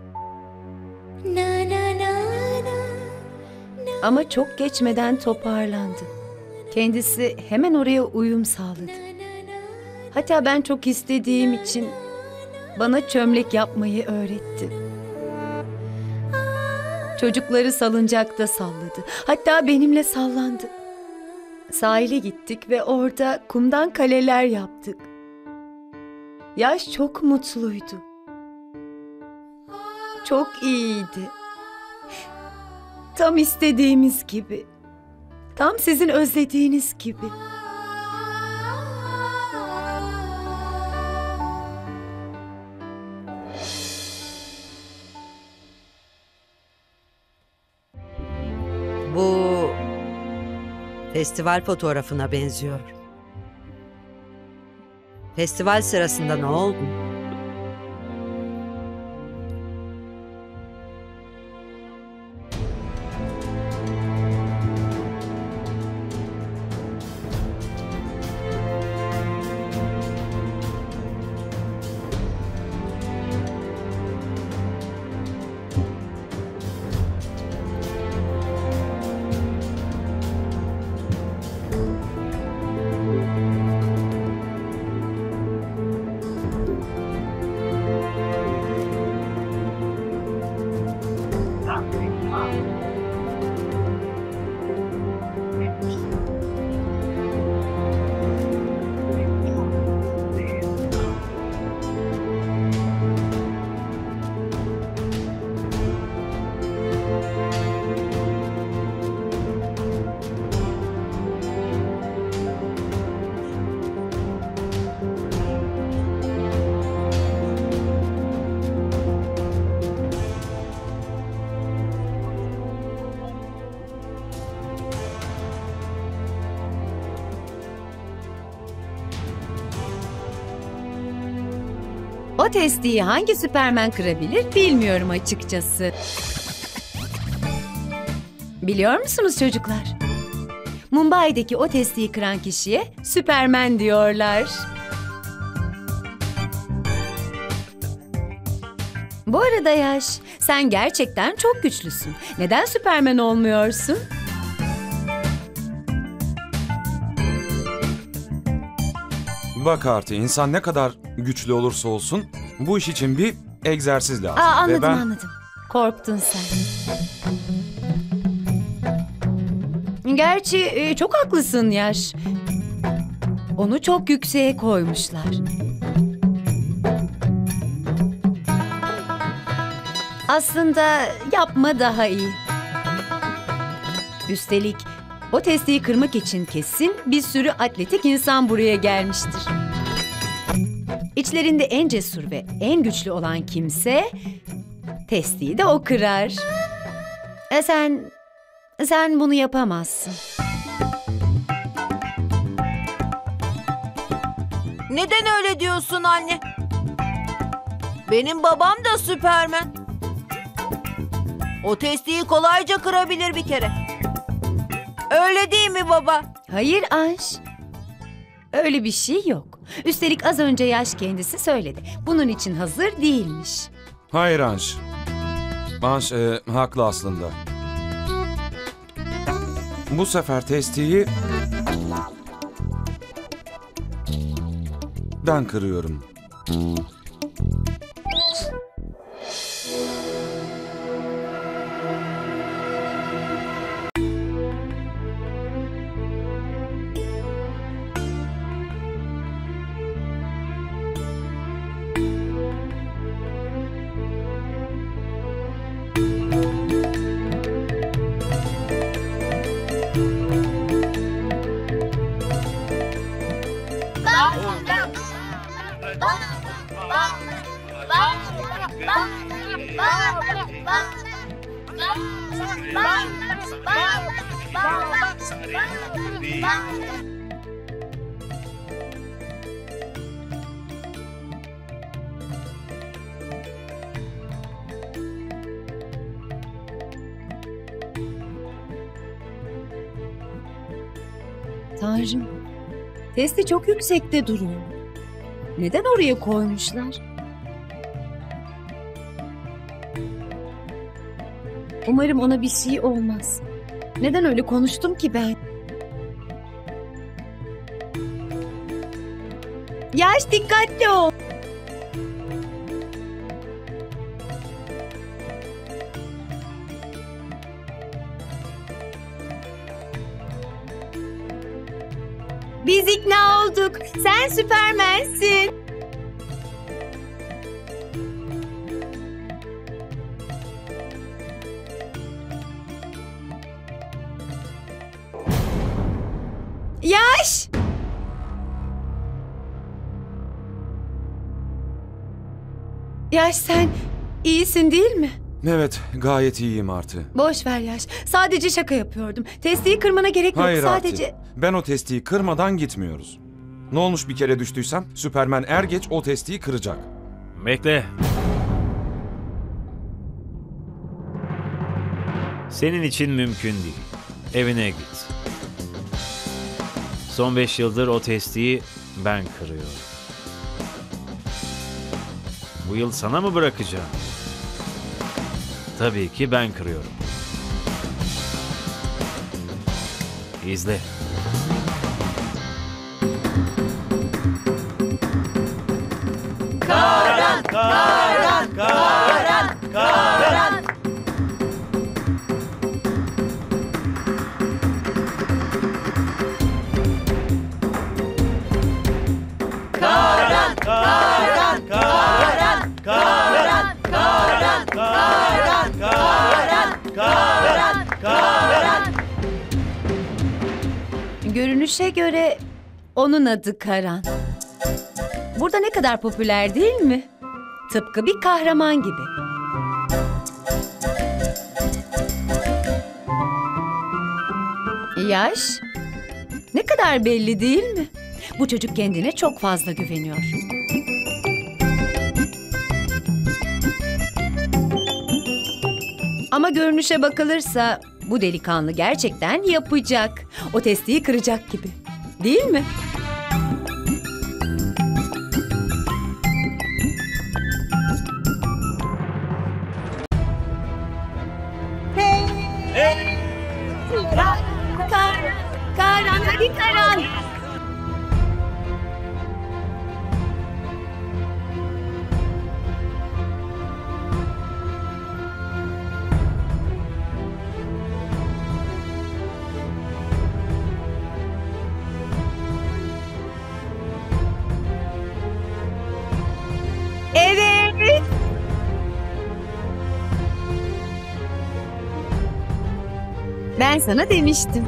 Speaker 4: Ama çok geçmeden toparlandı. Kendisi hemen oraya uyum sağladı. Hatta ben çok istediğim için bana çömlek yapmayı öğretti. Çocukları salıncakta salladı. Hatta benimle sallandı. Sahile gittik ve orada kumdan kaleler yaptık. Yaş çok mutluydu. Çok iyiydi. Tam istediğimiz gibi. Tam sizin özlediğiniz gibi.
Speaker 8: Bu festival fotoğrafına benziyor. Festival sırasında ne oldu?
Speaker 4: O testiyi hangi Süpermen kırabilir bilmiyorum açıkçası. Biliyor musunuz çocuklar? Mumbai'deki o testiyi kıran kişiye Süpermen diyorlar. Bu arada Yaş, sen gerçekten çok güçlüsün. Neden Süpermen olmuyorsun?
Speaker 1: Bak Arti, insan ne kadar güçlü olursa olsun bu iş için bir egzersiz lazım.
Speaker 4: Anladım
Speaker 1: Ve ben...
Speaker 4: anladım. Korktun sen. Gerçi çok haklısın Yaş. Onu çok yükseğe koymuşlar. Aslında yapma daha iyi. Üstelik o testiyi kırmak için kesin bir sürü atletik insan buraya gelmiştir. İçlerinde en cesur ve en güçlü olan kimse testiyi de o kırar. Sen bunu yapamazsın.
Speaker 2: Neden öyle diyorsun anne? Benim babam da Süpermen. O testiyi kolayca kırabilir bir kere. Öyle değil mi baba?
Speaker 4: Hayır Anş. Öyle bir şey yok. Üstelik az önce Yaş kendisi söyledi. Bunun için hazır değilmiş.
Speaker 1: Hayır Anş. Anş haklı aslında. Bu sefer testiyi ben kırıyorum.
Speaker 4: Tanrım, testi çok yüksekte duruyor. Neden oraya koymuşlar? Umarım ona bir şey olmaz. Neden öyle konuştum ki ben? Yaş, dikkatli ol. Biz ikna olduk. Sen Süpermensin. Yaş! Yaş, sen iyisin değil mi?
Speaker 1: Evet, gayet iyiyim Artı.
Speaker 4: Boş ver Yaş. Sadece şaka yapıyordum. Testiyi kırmana gerek yok.
Speaker 1: Hayır
Speaker 4: Sadece...
Speaker 1: Artı. Ben o testiyi kırmadan gitmiyoruz. Ne olmuş bir kere düştüysem Süpermen er geç o testiyi kıracak.
Speaker 13: Bekle. Senin için mümkün değil. Evine git. Son 5 yıldır o testiyi ben kırıyorum. Bu yıl sana mı bırakacağım? Tabii ki ben kırıyorum. İzle.
Speaker 2: Karan, Karan, Karan, Karan. Karan, Karan, Karan, Karan, Karan, Karan, Karan, Karan, Karan.
Speaker 4: Görünüşe göre onun adı Karan. Burada ne kadar popüler değil mi? Tıpkı bir kahraman gibi. Yaş, ne kadar belli değil mi? Bu çocuk kendine çok fazla güveniyor. Ama görünüşe bakılırsa bu delikanlı gerçekten yapacak. O testiyi kıracak gibi. Değil mi? Karan, hadi Karan. Evet. Ben sana demiştim.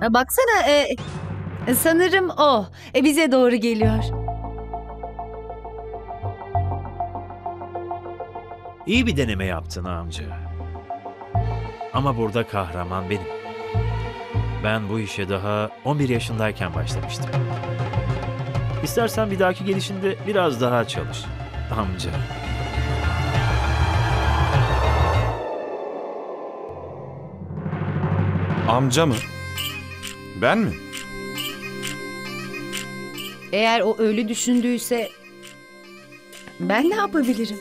Speaker 4: Baksana, sanırım o. Bize doğru geliyor.
Speaker 13: İyi bir deneme yaptın amca. Ama burada kahraman benim. Ben bu işe daha 11 yaşındayken başlamıştım. İstersen bir dahaki gelişinde biraz daha çalış amca.
Speaker 1: Amca mı? Ben mi?
Speaker 4: Eğer o öyle düşündüyse ben ne yapabilirim?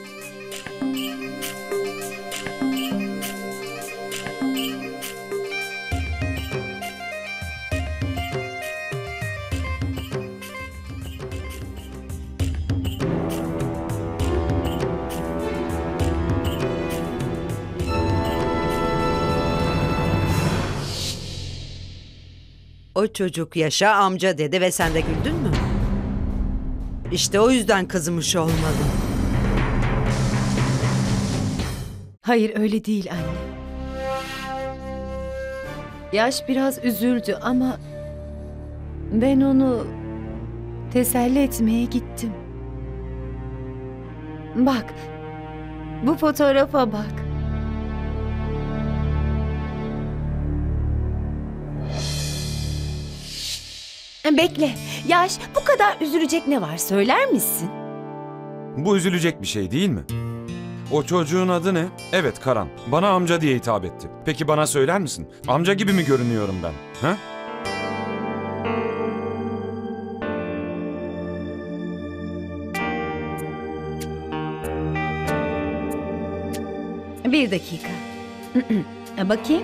Speaker 8: O çocuk Yaşa amca dedi ve sen de güldün mü? İşte o yüzden kızmış olmalı.
Speaker 4: Hayır, öyle değil anne. Yaş biraz üzüldü ama ben onu teselli etmeye gittim. Bak, bu fotoğrafa bak. Bekle, Yaş, bu kadar üzülecek ne var söyler misin?
Speaker 1: Bu üzülecek bir şey değil mi? O çocuğun adı ne? Evet, Karan. Bana amca diye hitap etti. Peki bana söyler misin? Amca gibi mi görünüyorum ben? Ha?
Speaker 4: Bir dakika. Bakayım.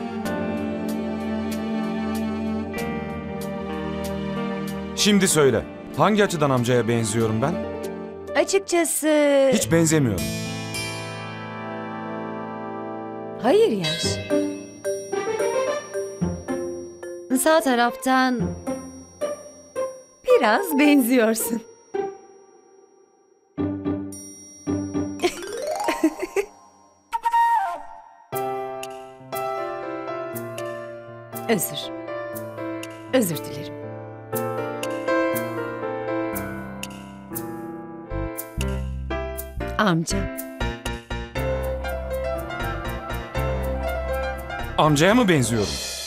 Speaker 1: Şimdi söyle. Hangi açıdan amcaya benziyorum ben?
Speaker 4: Açıkçası...
Speaker 1: Hiç benzemiyorum.
Speaker 4: Hayır Yaş. Sağ taraftan biraz benziyorsun. Özür dilerim. Amca.
Speaker 1: Amcaya mı benziyorum?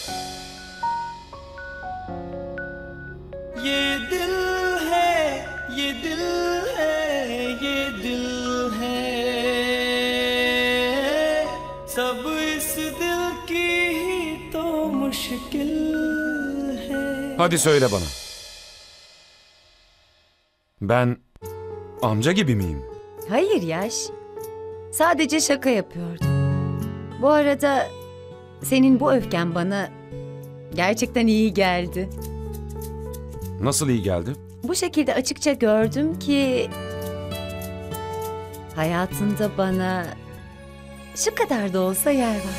Speaker 14: ये दिल है, ये दिल है, ये दिल है, सब इस दिल की ही तो मुश्किल है.
Speaker 1: Hadi söyle bana. Ben amca gibi miyim?
Speaker 4: Hayır Yaş. Sadece şaka yapıyordum. Bu arada senin bu öfken bana gerçekten iyi geldi.
Speaker 1: Nasıl iyi geldi?
Speaker 4: Bu şekilde açıkça gördüm ki hayatında bana şu kadar da olsa yer var.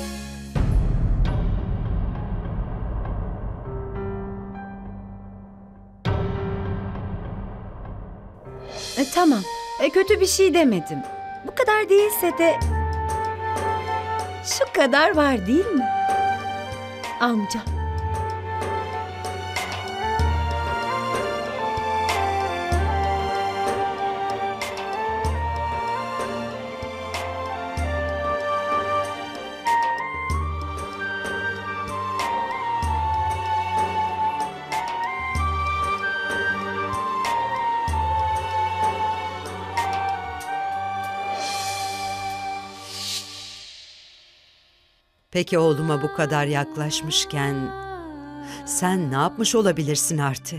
Speaker 4: Tamam. Kötü bir şey demedim. Bu kadar değilse de şu kadar var değil mi? Amca.
Speaker 8: Peki oğluma bu kadar yaklaşmışken sen ne yapmış olabilirsin Arti?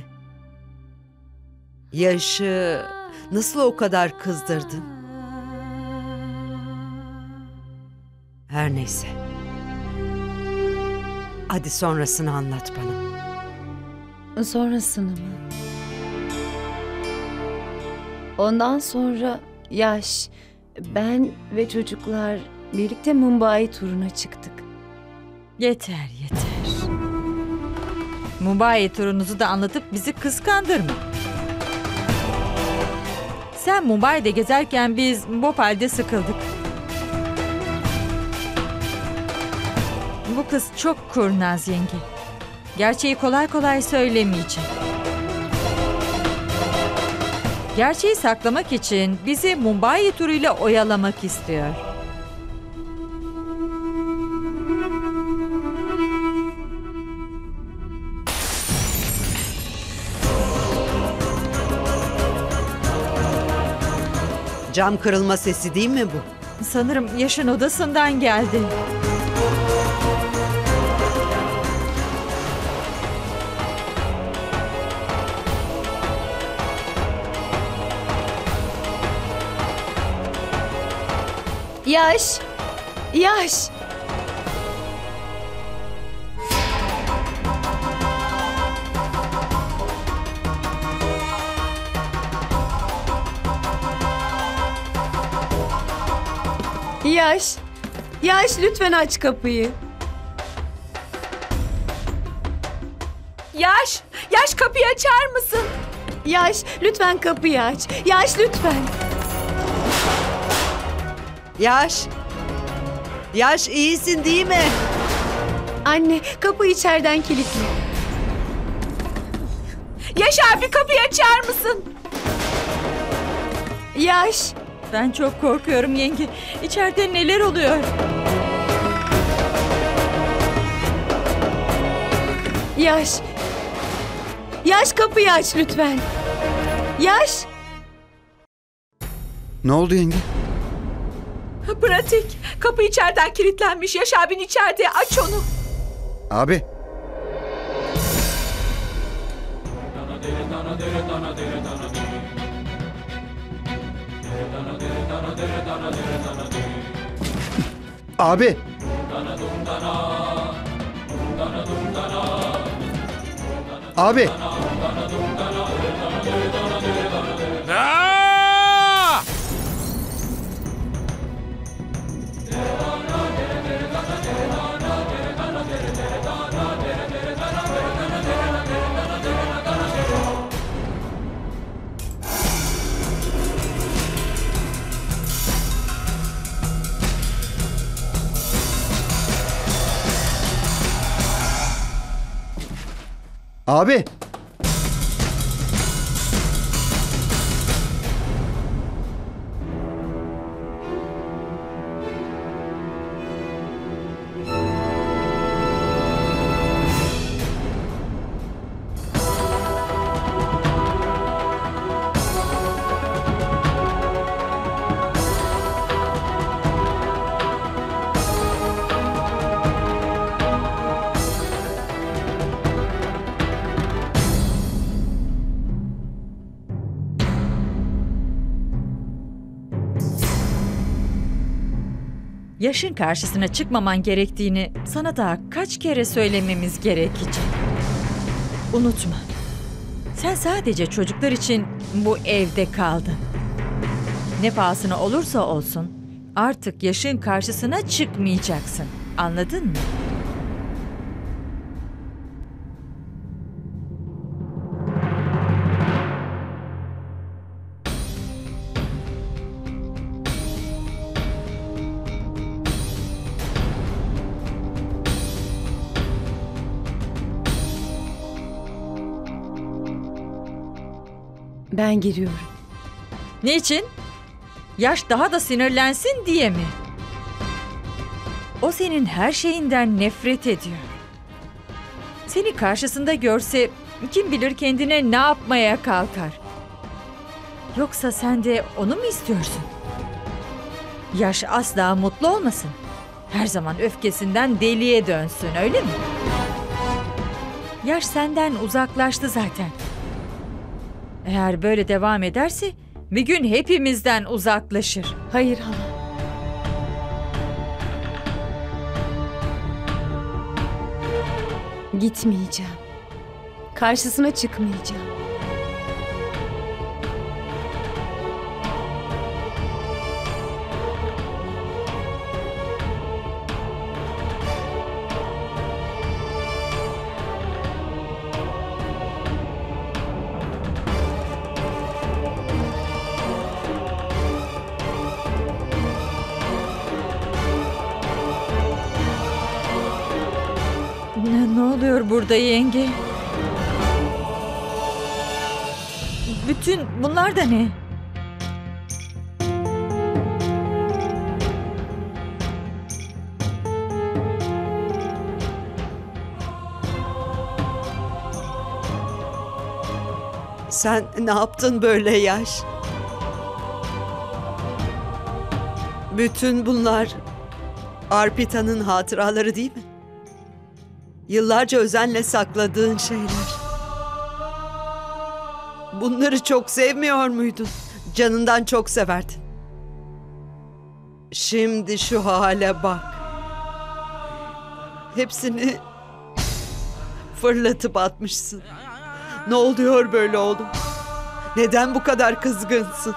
Speaker 8: Yaşı nasıl o kadar kızdırdın? Her neyse. Hadi sonrasını anlat bana.
Speaker 4: Sonrasını mı? Ondan sonra Yaş, ben ve çocuklar birlikte Mumbai turuna çıktık.
Speaker 7: Yeter. Mumbai turunuzu da anlatıp bizi kıskandırma. Sen Mumbai'de gezerken biz Bhopal'de sıkıldık. Bu kız çok kurnaz yenge. Gerçeği kolay kolay söylemeyeceğim. Gerçeği saklamak için bizi Mumbai turuyla oyalamak istiyor.
Speaker 8: Cam kırılma sesi değil mi bu?
Speaker 7: Sanırım Yaş'ın odasından geldi.
Speaker 4: Yaş! Yaş! Yaş! Yaş, lütfen aç kapıyı.
Speaker 6: Yaş! Yaş, kapıyı açar mısın?
Speaker 4: Yaş, lütfen kapıyı aç. Yaş, lütfen.
Speaker 8: Yaş! Yaş iyisin değil mi?
Speaker 4: Anne, kapı içeriden kilitli.
Speaker 6: Yaş abi, kapıyı açar mısın?
Speaker 4: Yaş!
Speaker 7: Ben çok korkuyorum yenge. İçeride neler oluyor?
Speaker 4: Yaş! Yaş, kapıyı aç lütfen. Yaş!
Speaker 10: Ne oldu yenge?
Speaker 6: Pratik, kapı içeriden kilitlenmiş. Yaş abin içeride, aç onu.
Speaker 10: Abi. Abi. Abi. Abi.
Speaker 7: Yaşın karşısına çıkmaman gerektiğini sana daha kaç kere söylememiz gerekecek. Unutma. Sen sadece çocuklar için bu evde kaldın. Ne pahasına olursa olsun artık Yaşın karşısına çıkmayacaksın. Anladın mı?
Speaker 4: Ben giriyorum.
Speaker 7: Niçin? Yaş daha da sinirlensin diye mi? O senin her şeyinden nefret ediyor. Seni karşısında görse kim bilir kendine ne yapmaya kalkar. Yoksa sen de onu mu istiyorsun? Yaş asla mutlu olmasın. Her zaman öfkesinden deliye dönsün, öyle mi? Yaş senden uzaklaştı zaten. Eğer böyle devam ederse bir gün hepimizden uzaklaşır.
Speaker 4: Hayır hala. Gitmeyeceğim. Karşısına çıkmayacağım.
Speaker 7: Ne oluyor? oluyor burada yenge? Bütün bunlar da ne?
Speaker 8: Sen ne yaptın böyle Yaş? Bütün bunlar Arpita'nın hatıraları değil mi? Yıllarca özenle sakladığın şeyler. Bunları çok sevmiyor muydun? Canından çok severdin. Şimdi şu hale bak. Hepsini fırlatıp atmışsın. Ne oluyor böyle oğlum? Neden bu kadar kızgınsın?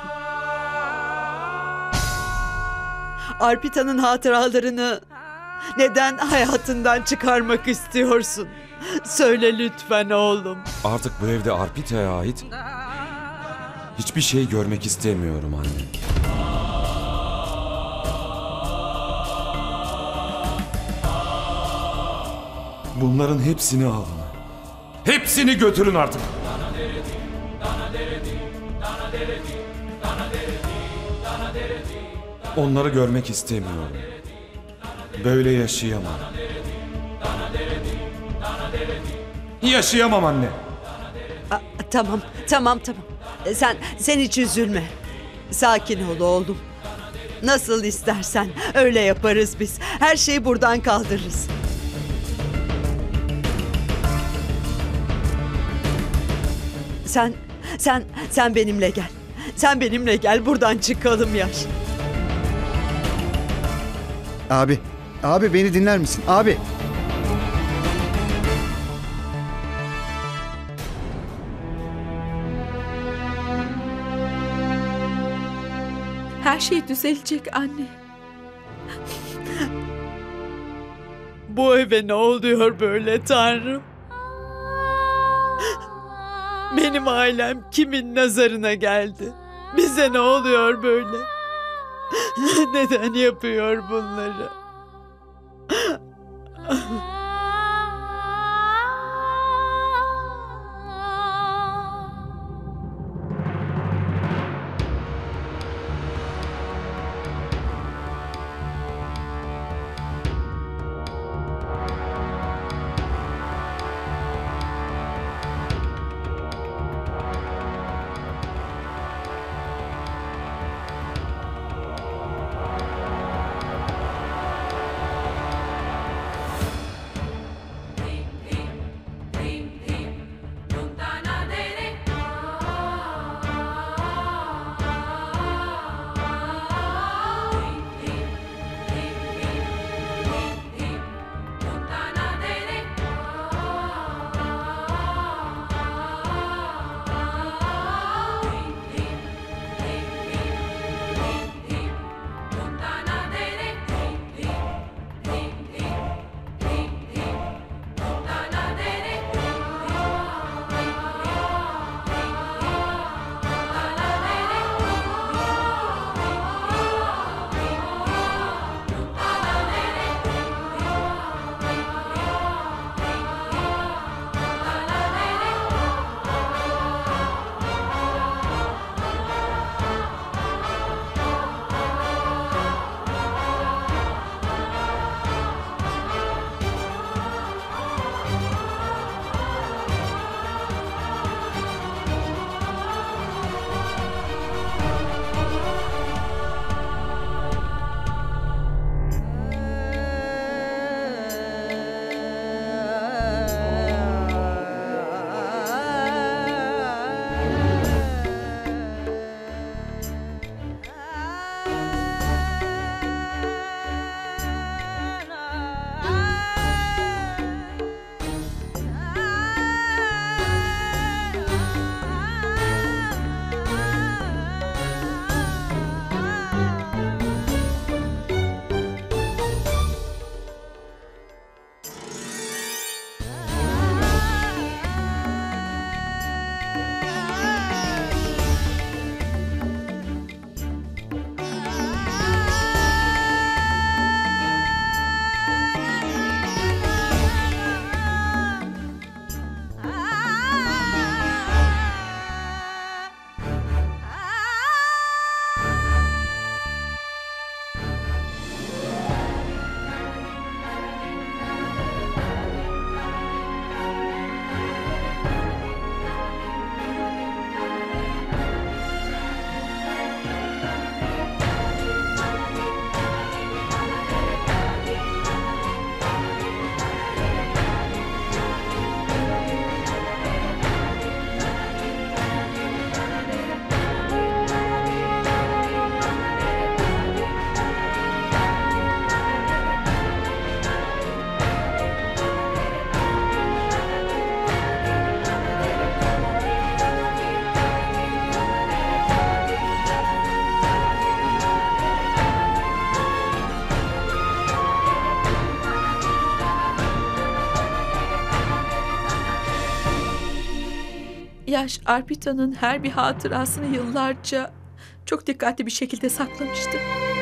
Speaker 8: Arpita'nın hatıralarını neden hayatından çıkarmak istiyorsun? Söyle lütfen oğlum.
Speaker 1: Artık bu evde Arpita'ya ait hiçbir şey görmek istemiyorum anne. Bunların hepsini alın. Hepsini götürün artık. Onları görmek istemiyorum. Böyle yaşayamam. Yaşayamam anne.
Speaker 8: Tamam. Sen hiç üzülme. Sakin ol oğlum. Nasıl istersen öyle yaparız biz. Her şeyi buradan kaldırırız. Sen benimle gel. Sen benimle gel, buradan çıkalım Yaş.
Speaker 10: Abi beni dinler misin? Abi.
Speaker 6: Her şey düzelecek anne.
Speaker 8: Bu eve ne oluyor böyle Tanrım? Benim ailem kimin nazarına geldi? Bize ne oluyor böyle? Neden yapıyor bunları?
Speaker 6: Yaş Arpita'nın her bir hatırasını yıllarca çok dikkatli bir şekilde saklamıştı.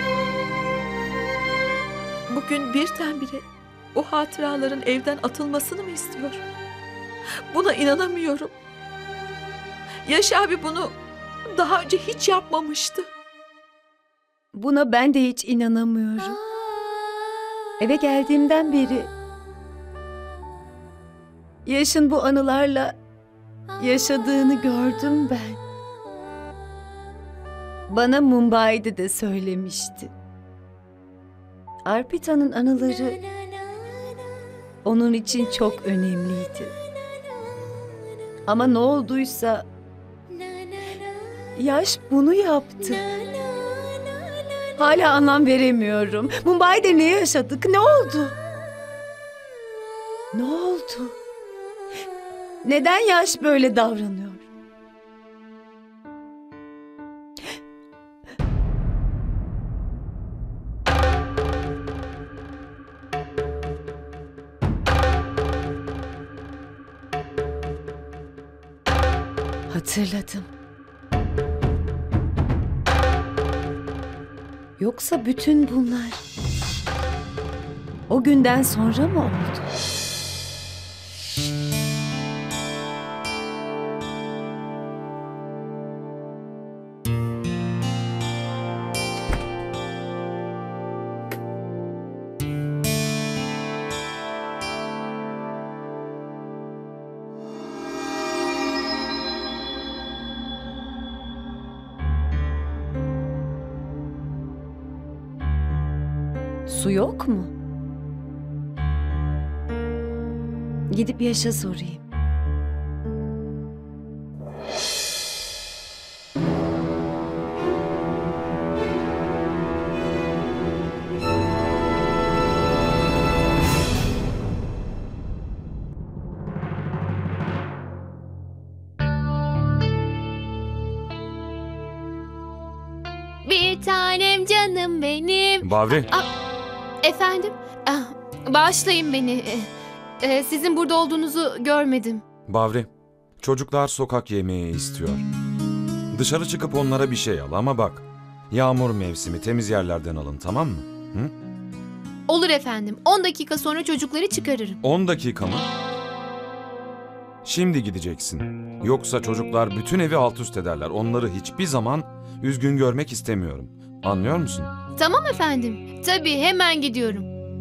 Speaker 6: Bugün birdenbire o hatıraların evden atılmasını mı istiyor? Buna inanamıyorum. Yaş abi bunu daha önce hiç yapmamıştı.
Speaker 4: Buna ben de hiç inanamıyorum. Eve geldiğimden beri Yaş'ın bu anılarla yaşadığını gördüm ben. Bana Mumbai'de de söylemişti. Arpita'nın anıları onun için çok önemliydi. Ama ne olduysa Yaş bunu yaptı. Hala anlam veremiyorum. Mumbai'de ne yaşadık? Ne oldu? Ne oldu? Neden Yaş böyle davranıyor? Hatırladım. Yoksa bütün bunlar o günden sonra mı oldu? Su yok mu? Gidip Yaş'a sorayım.
Speaker 15: Bir tanem canım benim.
Speaker 1: Bavri.
Speaker 15: Efendim? Bağışlayın beni. Sizin burada olduğunuzu görmedim.
Speaker 1: Bavri, çocuklar sokak yemeği istiyor. Dışarı çıkıp onlara bir şey al ama bak. Yağmur mevsimi, temiz yerlerden alın, tamam mı? Hı?
Speaker 15: Olur efendim. 10 dakika sonra çocukları çıkarırım.
Speaker 1: 10 dakika mı? Şimdi gideceksin. Yoksa çocuklar bütün evi alt üst ederler. Onları hiçbir zaman üzgün görmek istemiyorum. Anlıyor musun?
Speaker 15: Tamam efendim. Tabii hemen gidiyorum.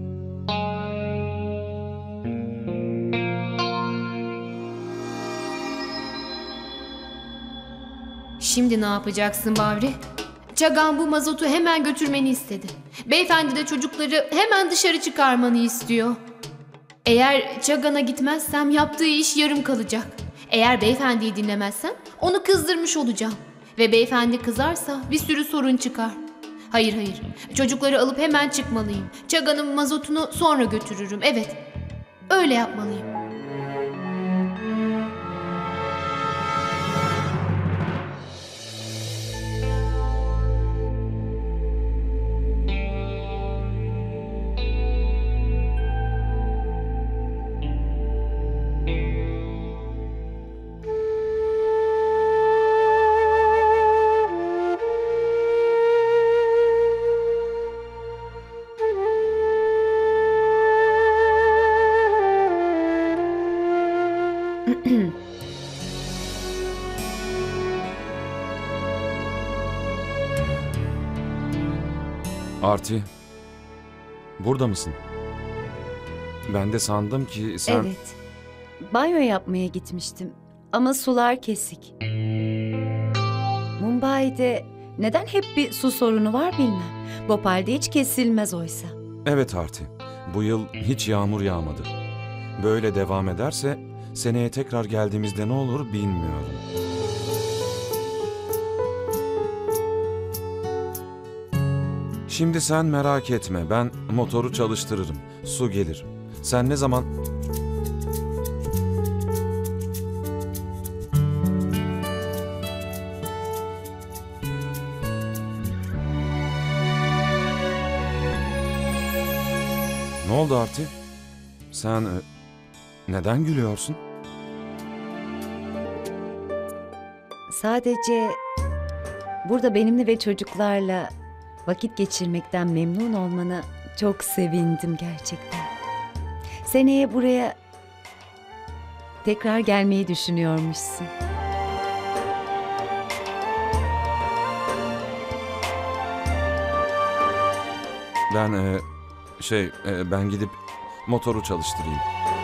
Speaker 15: Şimdi ne yapacaksın Bavri? Çagan bu mazotu hemen götürmeni istedi. Beyefendi de çocukları hemen dışarı çıkarmanı istiyor. Eğer Çagan'a gitmezsem yaptığı iş yarım kalacak. Eğer beyefendiyi dinlemezsem onu kızdırmış olacağım. Ve beyefendi kızarsa bir sürü sorun çıkar. Hayır. Çocukları alıp hemen çıkmalıyım. Çagan'ın mazotunu sonra götürürüm. Evet. Öyle yapmalıyım.
Speaker 1: Arti, burada mısın? Ben de sandım ki sen...
Speaker 4: Evet. Banyo yapmaya gitmiştim. Ama sular kesik. Mumbai'de neden hep bir su sorunu var bilmem. Bhopal'de hiç kesilmez oysa.
Speaker 1: Evet Arti, bu yıl hiç yağmur yağmadı. Böyle devam ederse seneye tekrar geldiğimizde ne olur bilmiyorum. Şimdi sen merak etme, ben motoru çalıştırırım, su gelir. Sen ne zaman... Ne oldu Arti? Sen neden gülüyorsun?
Speaker 4: Sadece burada benimle ve çocuklarla vakit geçirmekten memnun olmana çok sevindim gerçekten. Seneye buraya tekrar gelmeyi düşünüyormuşsun.
Speaker 1: Ben ben gidip motoru çalıştırayım.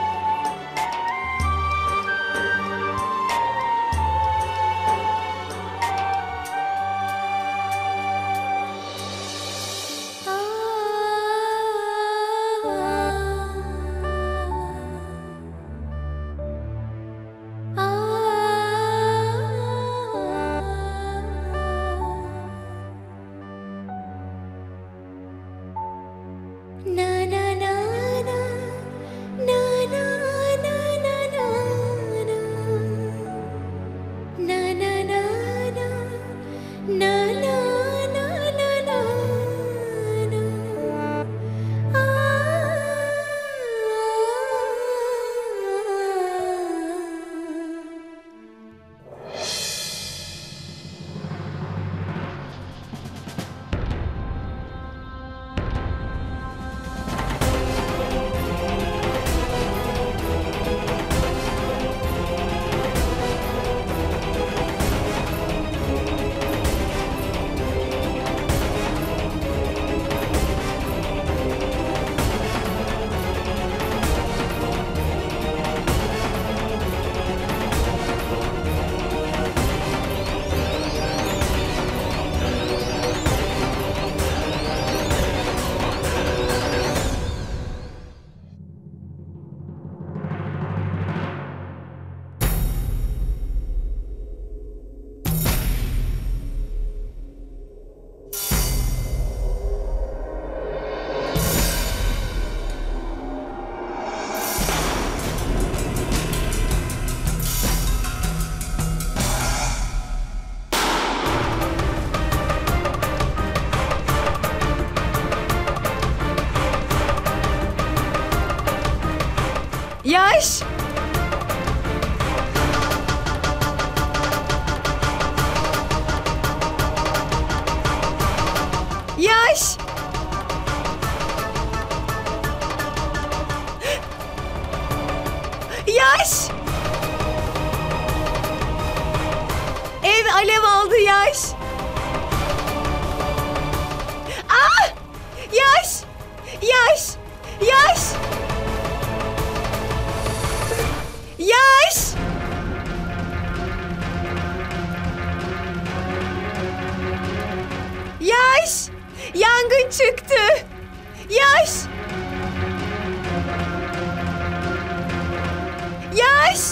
Speaker 4: Yaş! Yaş! Yaş! Ev alev aldı Yaş! Ah! Yaş! Yaş! Yaş! Yaş! Yaş! Yangın çıktı! Yaş! Yaş!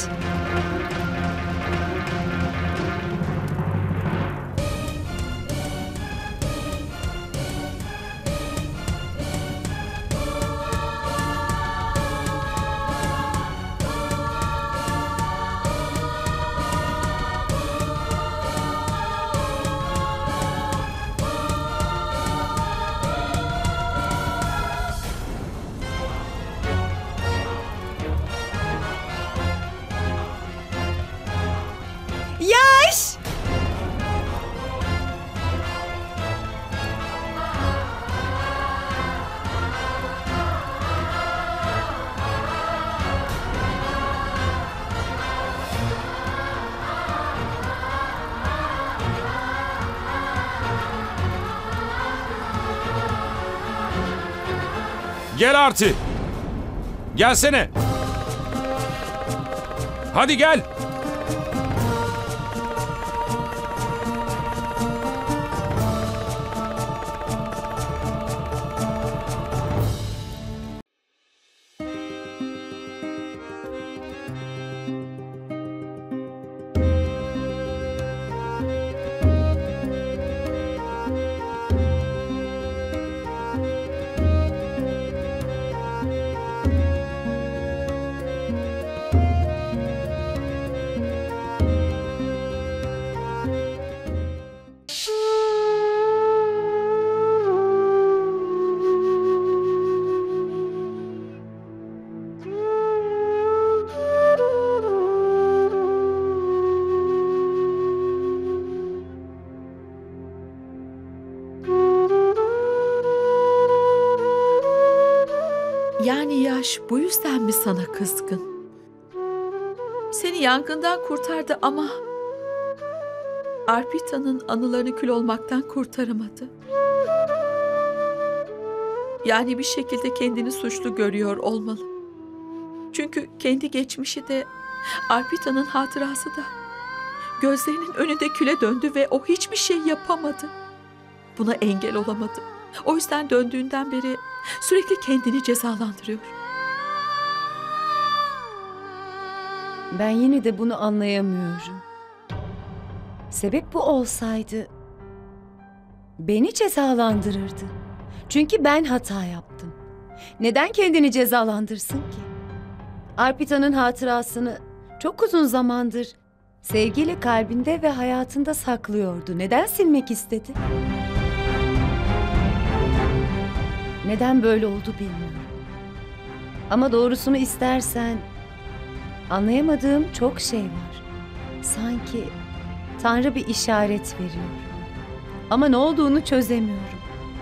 Speaker 4: Yaş!
Speaker 1: Gel Arti. Gelsene. Hadi gel.
Speaker 6: Yani Yaş bu yüzden mi sana kızgın? Seni yangından kurtardı ama Arpita'nın anılarını kül olmaktan kurtaramadı. Yani bir şekilde kendini suçlu görüyor olmalı. Çünkü kendi geçmişi de Arpita'nın hatırası da gözlerinin önünde küle döndü ve o hiçbir şey yapamadı. Buna engel olamadı. O yüzden döndüğünden beri sürekli kendini cezalandırıyor.
Speaker 4: Ben yine de bunu anlayamıyorum. Sebep bu olsaydı beni cezalandırırdı. Çünkü ben hata yaptım. Neden kendini cezalandırsın ki? Arpita'nın hatırasını çok uzun zamandır sevgiyle kalbinde ve hayatında saklıyordu. Neden silmek istedi? Neden böyle oldu bilmiyorum. Ama doğrusunu istersen anlayamadığım çok şey var. Sanki Tanrı bir işaret veriyor. Ama ne olduğunu çözemiyorum.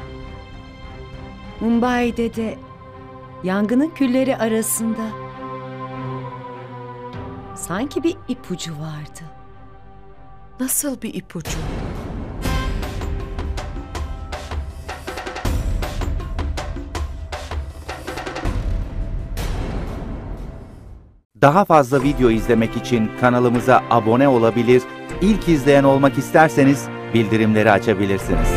Speaker 4: Mumbai'de de yangının külleri arasında sanki bir ipucu vardı.
Speaker 6: Nasıl bir ipucu?
Speaker 16: Daha fazla video izlemek için kanalımıza abone olabilir, ilk izleyen olmak isterseniz bildirimleri açabilirsiniz.